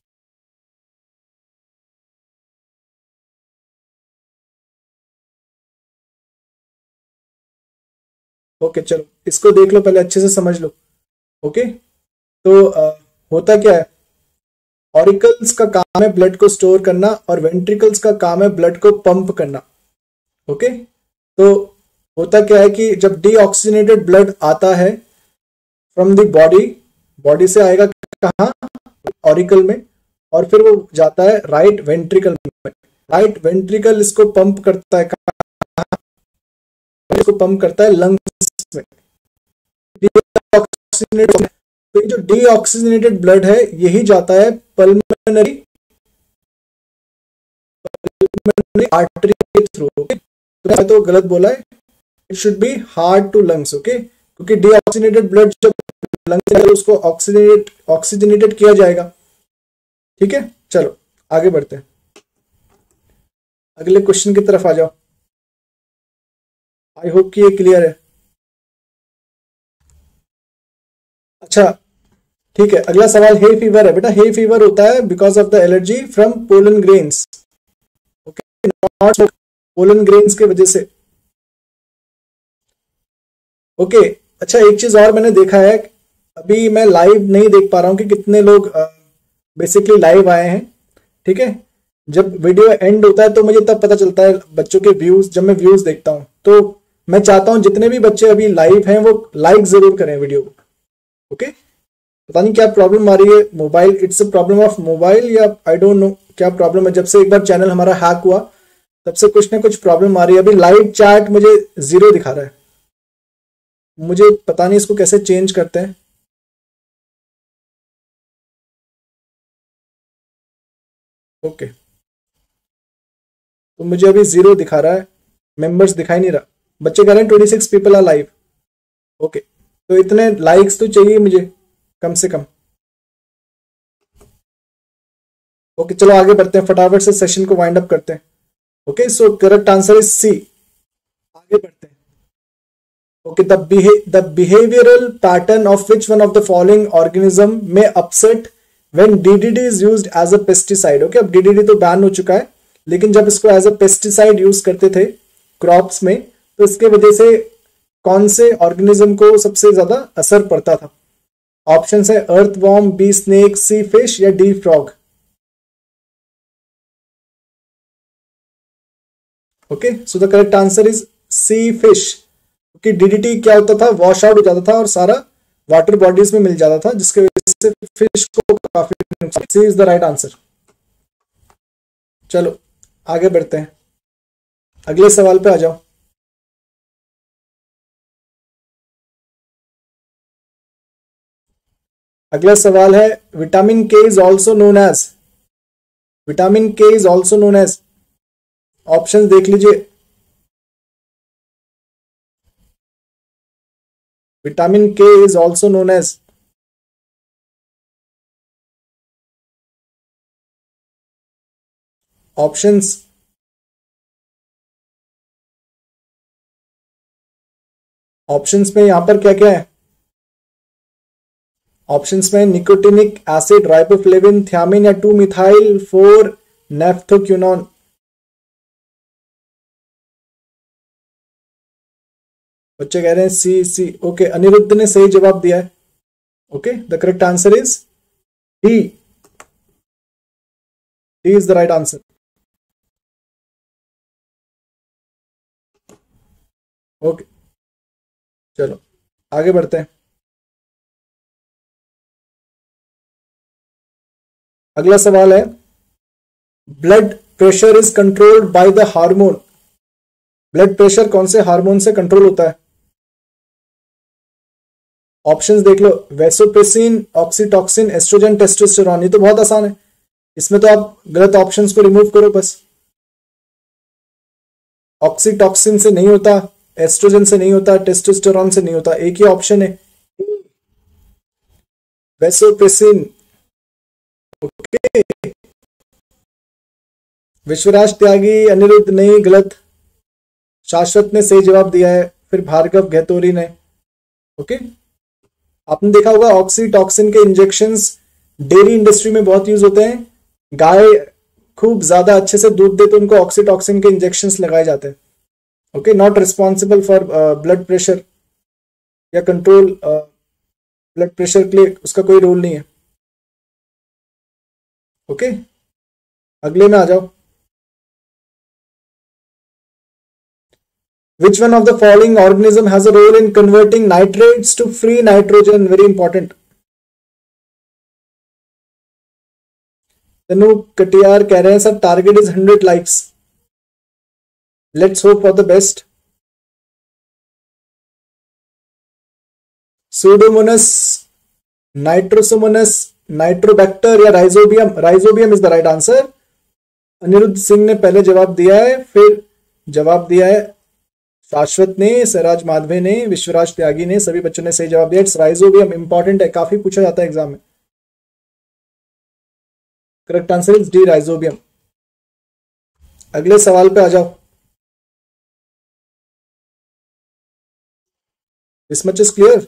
Okay चलो इसको देख लो, पहले अच्छे से समझ लो. ओके, तो आ, होता क्या है, ऑरिकल्स का काम है ब्लड को स्टोर करना और वेंट्रिकल्स का काम है ब्लड को पंप करना. ओके, तो होता क्या है कि जब डीऑक्सीजनेटेड ब्लड आता है फ्रॉम द बॉडी, बॉडी से आएगा कहाँ, ऑरिकल में, और फिर वो जाता है राइट वेंट्रिकल में. राइट वेंट्रिकल इसको पंप करता है कहाँ, इसको पंप करता है लंग्स में. तो ये जो डीऑक्सीजनेटेड ब्लड है यही जाता है पल्मोनरी पल्मोनरी आर्टरी के थ्रू. तो मैं तो गलत बोला है, it should be heart to lungs. Okay, क्योंकि डीऑक्सीजनेटेड ब्लड जब लंग्स से उसको ऑक्सीजनेट ऑक्सीजनेटेड किया जाएगा. ठीक है, चलो आगे बढ़ते हैं, अगले क्वेश्चन की तरफ आ जाओ. आई होप कि ये क्लियर है. अच्छा ठीक है, अगला सवाल हे फीवर है. बेटा हे फीवर होता है because of the allergy from pollen grains. Okay, not pollen grains के वजह से. ओके okay, अच्छा एक चीज और मैंने देखा है, अभी मैं लाइव नहीं देख पा रहा हूं कि कितने लोग बेसिकली लाइव आए हैं. ठीक है, जब वीडियो एंड होता है तो मुझे तब पता चलता है बच्चों के व्यूज, जब मैं व्यूज देखता हूं. तो मैं चाहता हूं जितने भी बच्चे अभी लाइव हैं वो लाइक जरूर करें वीडियो को. ओके, पता नहीं क्या प्रॉब्लम आ रही है mobile, it's a problem of mobile या आई डोंट नो क्या प्रॉब्लम है। जब से एक बार चैनल हमारा हैक हुआ तब से कुछ ना कुछ प्रॉब्लम आ रही है। अभी लाइव चैट मुझे जीरो दिखा रहा है, मुझे पता नहीं इसको कैसे चेंज करते हैं। ओके, तो मुझे अभी जीरो दिखा रहा है, मेंबर्स दिखाई नहीं रहा। बच्चे कह रहे हैं twenty six people are live. Okay, तो इतने लाइक्स तो चाहिए मुझे कम से कम। ओके चलो आगे बढ़ते हैं, फटाफट से सेशन को वाइंड अप करते हैं। Okay so correct answer is C. आगे बढ़ते हैं। Okay, the the behavioural pattern of which one of the following organism में upset when DDT is used as a pesticide. Okay, अब डीडीटी तो ban हो चुका है, लेकिन जब इसको एज अ पेस्टिसाइड यूज करते थे क्रॉप्स में, तो इसके वजह से कौन से ऑर्गेनिज्म को सबसे ज्यादा असर पड़ता था? ऑप्शन है earthworm, B snake, C fish या D frog. Okay, so the correct answer is C fish. क्योंकि डीडीटी क्या होता था, वॉश आउट हो जाता था और सारा वाटर बॉडीज में मिल जाता था, जिसके वजह से फिश को काफी नुकसान। C is the right answer. चलो आगे बढ़ते हैं, अगले सवाल पे आ जाओ। अगला सवाल है vitamin K is also known as. Vitamin K is also known as, option देख लीजिए। Vitamin K is also known as, options. Options में यहां पर क्या क्या है? ऑप्शंस में निकोटिनिक एसिड, राइबोफ्लेविन, थियामिन या टू मिथाइल फोर नेफ्थोक्यूनॉन। बच्चे कह रहे हैं सी सी। ओके, अनिरुद्ध ने सही जवाब दिया है। Okay, the correct answer is D. D is the right answer. Okay चलो आगे बढ़ते हैं। अगला सवाल है blood pressure is controlled by the hormone. Blood pressure कौन से हार्मोन से कंट्रोल होता है? ऑप्शंस देख लो, वेसोप्रेसिन, ऑक्सीटॉक्सिन, एस्ट्रोजन, टेस्टोस्टेरोन। ये तो बहुत आसान है, इसमें तो आप गलत ऑप्शंस को रिमूव करो बस। ऑक्सीटॉक्सिन से नहीं होता, एस्ट्रोजन से नहीं होता, टेस्टोस्टेरोन से नहीं होता, एक ही ऑप्शन है वेसोप्रेसिन। ओके, विश्वराज त्यागी, अनिरुद्ध नहीं, गलत। शाश्वत ने सही जवाब दिया है, फिर भार्गव गहतोरी ने। ओके, आपने देखा होगा ऑक्सीटॉक्सिन के इंजेक्शंस डेयरी इंडस्ट्री में बहुत यूज होते हैं। गाय खूब ज्यादा अच्छे से दूध दे तो उनको ऑक्सीटॉक्सिन के इंजेक्शंस लगाए जाते हैं। Okay, not responsible for blood pressure या कंट्रोल ब्लड प्रेशर के लिए उसका कोई रोल नहीं है। Okay okay? अगले में आ जाओ। Which one of the following organism has a role in converting nitrates to free nitrogen? Very important. तनु कटियार कह रहे हैं sir target is hundred likes. Let's hope for the best. Pseudomonas, nitrosomonas, nitrobacter या rhizobium? Rhizobium is the right answer. Anirudh Singh ने पहले जवाब दिया है, फिर जवाब दिया है शाश्वत ने, सराज माधवे ने, विश्वराज त्यागी ने, सभी बच्चों ने सही जवाब दिया। इट्स राइजोबियम, इंपॉर्टेंट है, काफी पूछा जाता है एग्जाम में। Correct answer is D, rhizobium. अगले सवाल पे आ जाओ। This much is clear?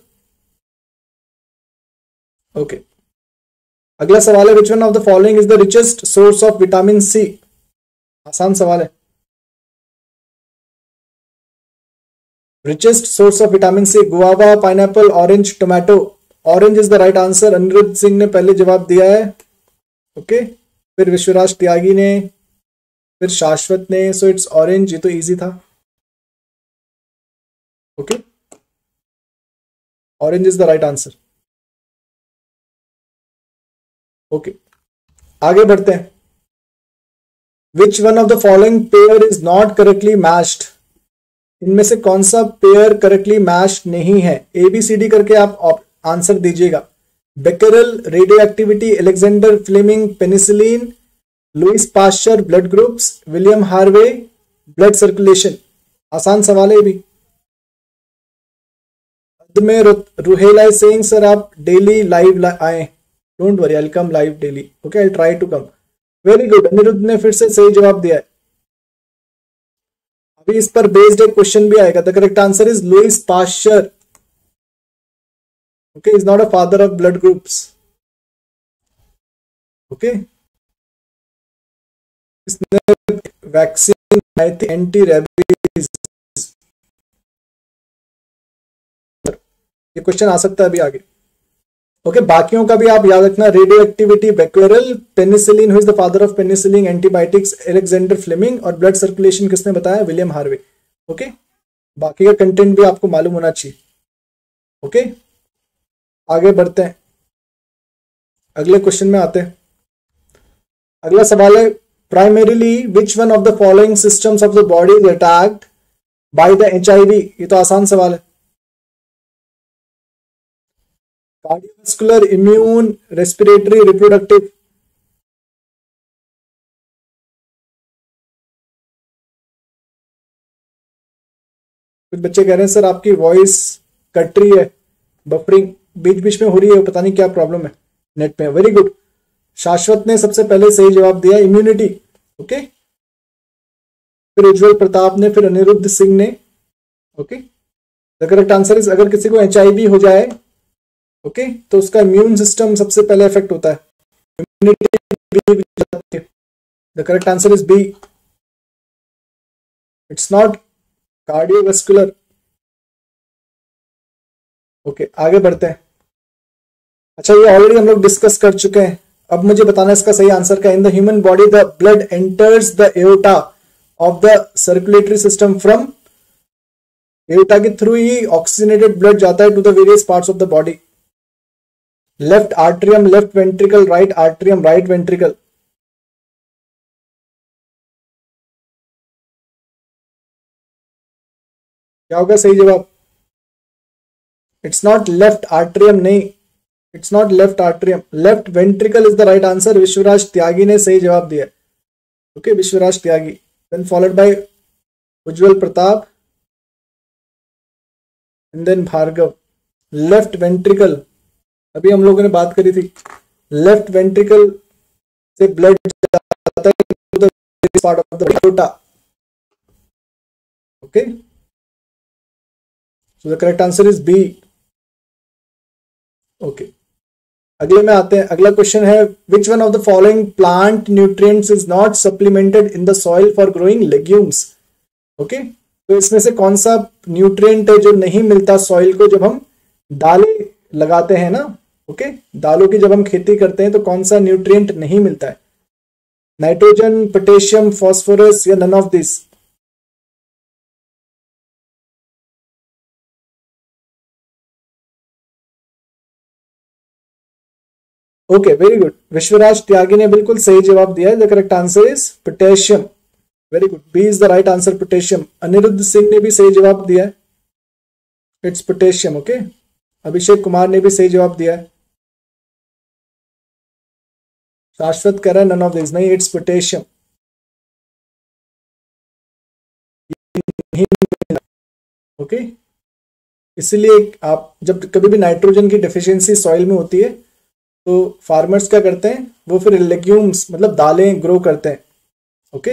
Okay, अगला सवाल है which one of the following is the richest source of vitamin C? आसान सवाल है। Richest source of vitamin C, guava, pineapple, orange, tomato. Orange is the right answer. Anirudh Singh ने पहले जवाब दिया है। Okay okay? फिर विश्वराज त्यागी ने, फिर शाश्वत ने। सो इट्स ऑरेंज, ये तो इजी था। Okay, orange is the right answer. Okay आगे बढ़ते हैं। Which one of the following pair is not correctly matched, इनमें से कौन सा पेयर करेक्टली मैच्ड नहीं है? ए बी सी डी करके आप आंसर दीजिएगा। Becquerel, radio activity, Alexander Fleming, penicillin, Louis Pasteur, blood groups, William Harvey, blood circulation. आसान सवाल है भी। में रुहेला इज सेइंग सर आप डेली लाइव आए, don't worry I will come live daily, okay I try to come. Very good, Anirudh ने फिर से सही जवाब दिया है। अभी इस पर बेस्ड एक क्वेश्चन भी आएगा। The correct answer is Louis Pasteur, okay is not a father of blood groups, okay. इसने वैक्सीन आई थी एंटी रेबीज, ये क्वेश्चन आ सकता है अभी आगे, ओके okay, बाकियों का भी आप याद रखना। Radio activity Becquerel, penicillin who is the father of penicillin, antibiotics Alexander Fleming, और ब्लड सर्कुलेशन किसने बताया? William Harvey, okay okay? बाकी का कंटेंट भी आपको मालूम होना चाहिए, ओके okay? आगे बढ़ते हैं, अगले क्वेश्चन में आते हैं। अगला सवाल है primarily which one of the following systems of the body is attacked by the HIV. ये तो आसान सवाल है। Cardiovascular, immune, respiratory, reproductive. कुछ बच्चे कह रहे हैं सर आपकी वॉइस कट रही है, बफरिंग बीच बीच में हो रही है, पता नहीं क्या प्रॉब्लम है नेट में। वेरी गुड, शाश्वत ने सबसे पहले सही जवाब दिया, इम्यूनिटी, ओके। फिर उज्जवल प्रताप ने, फिर अनिरुद्ध सिंह ने, okay. The correct answer is अगर किसी को एचआईवी हो जाए, ओके okay, तो उसका इम्यून सिस्टम सबसे पहले इफेक्ट होता है, immunity. The correct answer is B, it's not cardiovascular, okay. आगे बढ़ते हैं। अच्छा ये ऑलरेडी हम लोग डिस्कस कर चुके हैं, अब मुझे बताना इसका सही आंसर क्या है। In the human body the blood enters the aorta of the circulatory system from, aorta के थ्रू ही ऑक्सीजनेटेड ब्लड जाता है to the various parts of the body. Left atrium, left ventricle, right atrium, right ventricle. क्या होगा सही जवाब? It's not left atrium, नहीं, it's not left atrium, left ventricle is the right answer. Vishwaraj Tyagi ने सही जवाब दिया, okay, Vishwaraj Tyagi. Then followed by Ujjwal Pratap and then Bhargav. Left ventricle, अभी हम लोगों ने बात करी थी, लेफ्ट वेंट्रिकल से ब्लड जाता है to the part of the aorta, okay. So the correct answer is B, okay. अगले में आते हैं। अगला क्वेश्चन है which one of the following plant nutrients is not supplemented in the soil for growing legumes, okay. तो इसमें से कौन सा न्यूट्रिएंट है जो नहीं मिलता सॉइल को जब हम दालें लगाते हैं ना, ओके okay? दालों की जब हम खेती करते हैं तो कौन सा न्यूट्रिएंट नहीं मिलता है? नाइट्रोजन, पोटेशियम, फास्फोरस या none of this? Okay very good, Vishwaraj Tyagi ने बिल्कुल सही जवाब दिया है। The correct answer is potassium, very good, B is the right answer, potassium. Anirudh Singh ने भी सही जवाब दिया है, it's potassium, okay. Abhishek Kumar ने भी सही जवाब दिया है। शाश्वत कह रहा है नन ऑफ दिस, नहीं, इट्स पोटेशियम। ओके, इसलिए आप जब कभी भी नाइट्रोजन की डेफिशिएंसी सॉइल में होती है तो फार्मर्स क्या करते हैं, वो फिर लेग्यूम्स मतलब दालें ग्रो करते हैं, ओके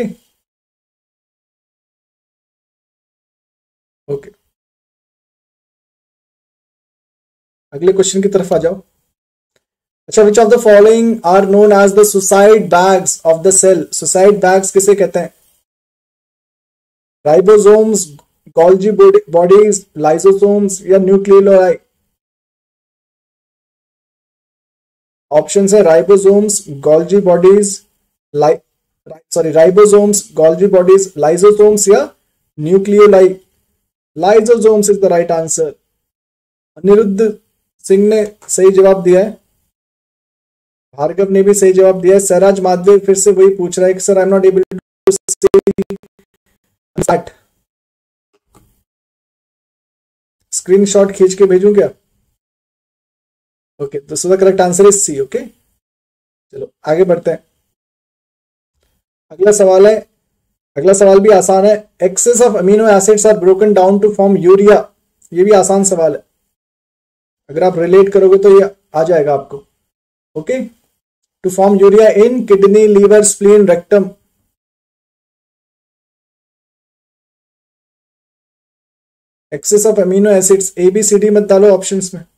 ओके। अगले क्वेश्चन की तरफ आ जाओ। अच्छा, which of the following are known as the suicide bags of the cell? Suicide bags किसे कहते हैं? राइबोसोम्स, गोल्जी बॉडीज, लाइसोसोम्स या न्यूक्लियोलाई? ऑप्शन है ribosomes, Golgi bodies, sorry ribosomes, Golgi bodies, lysosomes या nucleoli? Lysosomes is the right answer. Anirudh Singh ने सही जवाब दिया है। भार्गव ने भी सही जवाब दिया है। सहराज माधवे फिर से वही पूछ रहा है कि sir I am not able to say screenshot खींच के भेजूं क्या? ओके, तो so the correct answer is C. Okay, चलो आगे बढ़ते हैं। अगला सवाल है, अगला सवाल भी आसान है। Excess of amino acids are broken down to form urea. ये भी आसान सवाल है, अगर आप रिलेट करोगे तो ये आ जाएगा आपको। Okay, to form urea in kidney, liver, spleen, rectum. Excess of amino acids, A B C D मत डालो ऑप्शंस में।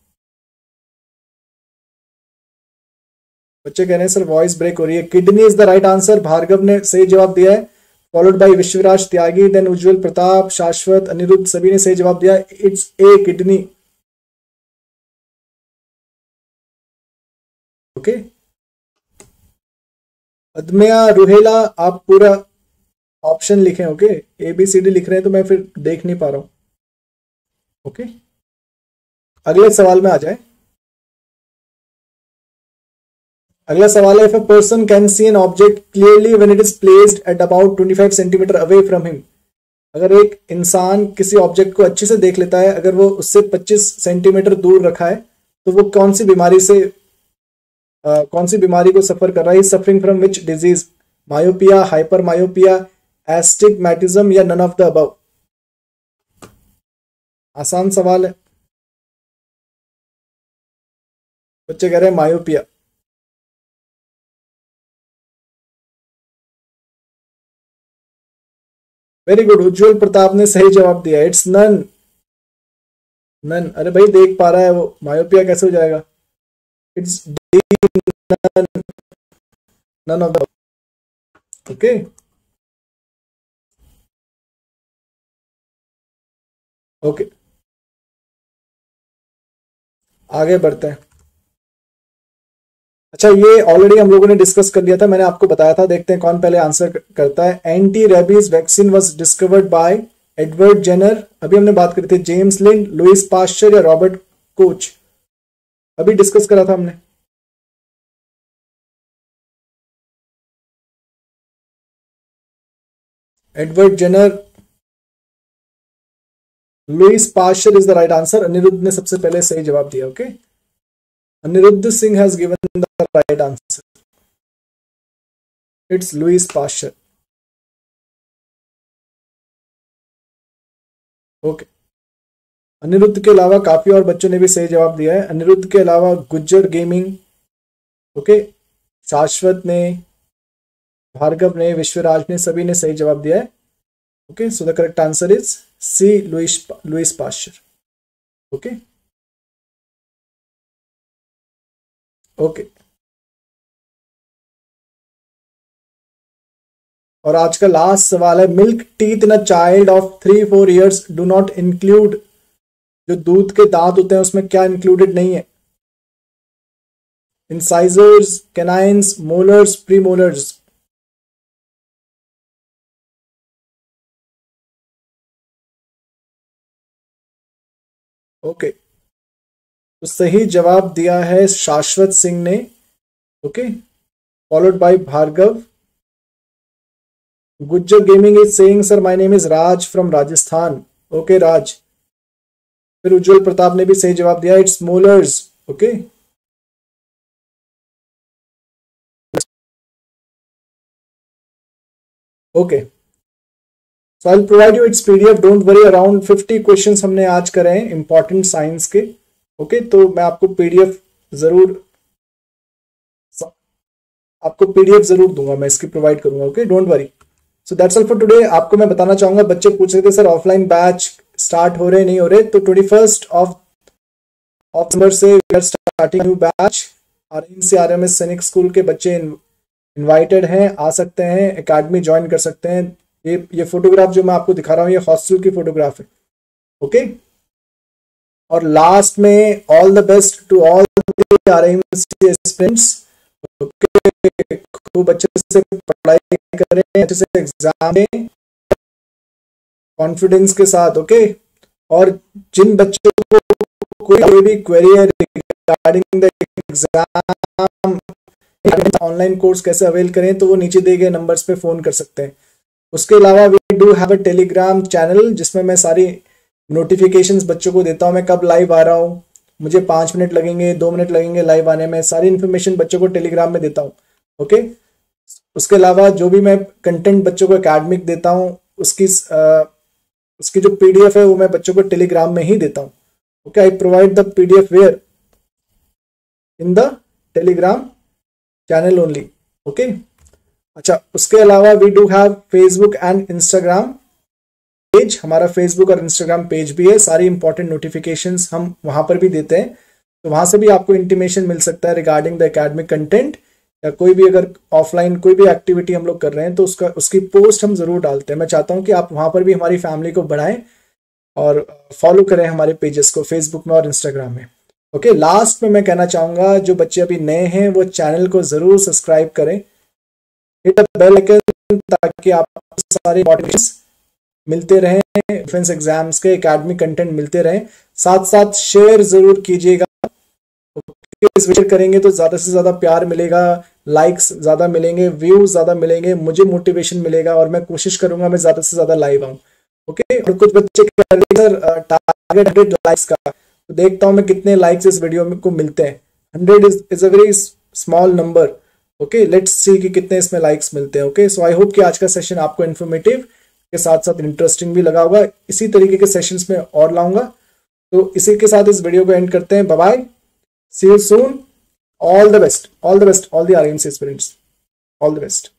बच्चे कह रहे हैं सर वॉइस ब्रेक हो रही है। Kidney is the right answer, Bhargav ने सही जवाब दिया है, followed by Vishwaraj Tyagi, then Ujjwal Pratap, Shashwat, Anirudh, सभी ने सही जवाब दिया। It's a kidney. Okay, Admiya Ruhela, आप पूरा ऑप्शन लिखें। Okay, A B C D लिख रहे हैं तो मैं फिर देख नहीं पा रहा हूं। ओके, अगले सवाल में आ जाए। अगला सवाल है, if a person can see an object clearly when it is placed at about पच्चीस सेंटीमीटर अवे फ्रॉम हिम। अगर एक इंसान किसी ऑब्जेक्ट को अच्छे से देख लेता है अगर वो उससे पच्चीस सेंटीमीटर दूर रखा है, तो वो कौन सी बीमारी से uh, कौन सी बीमारी को सफर कर रहा है? Suffering from which disease? Myopia, hyper myopia, astigmatism या नन ऑफ द अबव? आसान सवाल है, बच्चे कह रहे हैं myopia. Very good, Ujjwal Pratap ने सही जवाब दिया, इट्स नन। नन, अरे भाई देख पा रहा है वो, मायोपिया कैसे हो जाएगा? It's none, none of the. Okay, okay आगे बढ़ते हैं। अच्छा, ये ऑलरेडी हम लोगों ने डिस्कस कर लिया था, मैंने आपको बताया था। देखते हैं कौन पहले आंसर करता है। Anti rabies vaccine was discovered by Edward Jenner. अभी हमने बात करी थी। जेम्स लिंड, लुइस पास्चर या रॉबर्ट कोच? अभी डिस्कस करा था हमने। Edward Jenner, Louis Pasteur is the right answer. Anirudh ने सबसे पहले सही जवाब दिया। Okay, Anirudh Singh has given the right answer, it's Louis Pasteur. Okay, Anirudh के अलावा काफी और बच्चों ने भी सही जवाब दिया है। अनिरुद्ध के अलावा गुज्जर गेमिंग, ओके, शाश्वत ने, भार्गव ने, विश्वराज ने, सभी ने सही जवाब दिया है। Okay, so the correct answer is C, Louis Louis Pasteur. Okay, okay और आज का लास्ट सवाल है, milk teeth in a child of three four years do not include. जो दूध के दांत होते हैं उसमें क्या इंक्लूडेड नहीं है? Incisors, canines, molars, premolars? Okay, तो सही जवाब दिया है शाश्वत सिंह ने। Okay, followed by Bhargav. Gujjar gaming is saying sir my name is Raj from Rajasthan. Okay Raj. फिर उज्जवल प्रताप ने भी सही जवाब दिया, it's molars. Okay, okay so I provide you its PDF, don't worry. Around fifty questions हमने आज करे हैं इंपॉर्टेंट साइंस के। ओके okay, तो मैं आपको पीडीएफ जरूर आपको पीडीएफ जरूर दूंगा, मैं इसकी प्रोवाइड करूंगा। Okay, don't worry. So that's all for today. आपको मैं बताना चाहूंगा, बच्चे पूछ रहे थे सर ऑफलाइन बैच स्टार्ट हो रहे नहीं हो रहे, तो ट्वेंटी फर्स्ट ऑफ दिसंबर से we are starting new batch. RNC RMS Sainik school के बच्चे इनवाइटेड हैं, आ सकते हैं, एकेडमी ज्वाइन कर सकते हैं। ये ये फोटोग्राफ जो मैं आपको दिखा रहा हूँ ये हॉस्टल की फोटोग्राफ है। ओके, और लास्ट में all the best to all the RNC aspirants. Okay, खूब अच्छे से पढ़ाई करें, अच्छे से एग्जाम दें कॉन्फिडेंस के साथ। ओके, और जिन बच्चों को कोई भी क्वेरी है regarding the exam online course कैसे अवेल करें तो वो नीचे दिए गए नंबर्स पे फोन कर सकते हैं। उसके अलावा we do have a Telegram channel जिसमें मैं सारी नोटिफिकेशंस बच्चों को देता हूँ, मैं कब लाइव आ रहा हूँ, मुझे पाँच मिनट लगेंगे, दो मिनट लगेंगे लाइव आने में, सारी इन्फॉर्मेशन बच्चों को टेलीग्राम में देता हूँ। ओके, उसके अलावा जो भी मैं कंटेंट बच्चों को एकेडमिक देता हूँ उसकी आ, उसकी जो पीडीएफ है वो मैं बच्चों को टेलीग्राम में ही देता हूँ। Okay, I provide the PDF where in the Telegram channel only. Okay, अच्छा, उसके अलावा we do have Facebook and Instagram page, हमारा फेसबुक और इंस्टाग्राम पेज भी है, सारी इंपॉर्टेंट नोटिफिकेशंस हम वहां पर भी देते हैं, तो वहां से भी आपको इंटीमेशन मिल सकता है रिगार्डिंग द एकेडमिक कंटेंट, या कोई भी अगर ऑफलाइन कोई भी एक्टिविटी हम लोग कर रहे हैं तो उसका उसकी पोस्ट हम जरूर डालते हैं। मैं चाहता हूं कि आप वहां पर भी हमारी फैमिली को बढ़ाएं और फॉलो करें हमारे पेजेस को फेसबुक में और इंस्टाग्राम में। ओके, लास्ट में मैं कहना चाहूंगा जो बच्चे अभी नए हैं वो चैनल को जरूर सब्सक्राइब करें, हिट द बेल आइकन ताकि आपको सारे नोटिफिकेशंस मिलते रहें, डिफेंस एग्जाम्स के एकेडमिक कंटेंट मिलते रहें। साथ साथ शेयर जरूर कीजिएगा, शेयर करेंगे तो ज्यादा से ज्यादा प्यार मिलेगा, लाइक्स ज्यादा मिलेंगे, व्यूज ज्यादा मिलेंगे, मुझे मोटिवेशन मिलेगा और मैं कोशिश करूंगा मैं ज्यादा से ज्यादा लाइव आऊं। ओके, और कुछ बच्चे कह रहे हैं सर टारगेट हंड्रेड लाइक्स का, तो देखता हूं मैं कितने लाइक्स इस वीडियो में को मिलते हैं। Hundred is is a very small number. Okay, let's see कि कितने इसमें लाइक्स मिलते हैं। ओके, सो आई होप कि आज का सेशन आपको इन्फॉर्मेटिव के साथ साथ इंटरेस्टिंग भी लगा होगा। इसी तरीके के सेशंस में और लाऊंगा, तो इसी के साथ इस वीडियो को एंड करते हैं। Bye bye, see you soon, all the best, all the best, all the R M C students, all the best.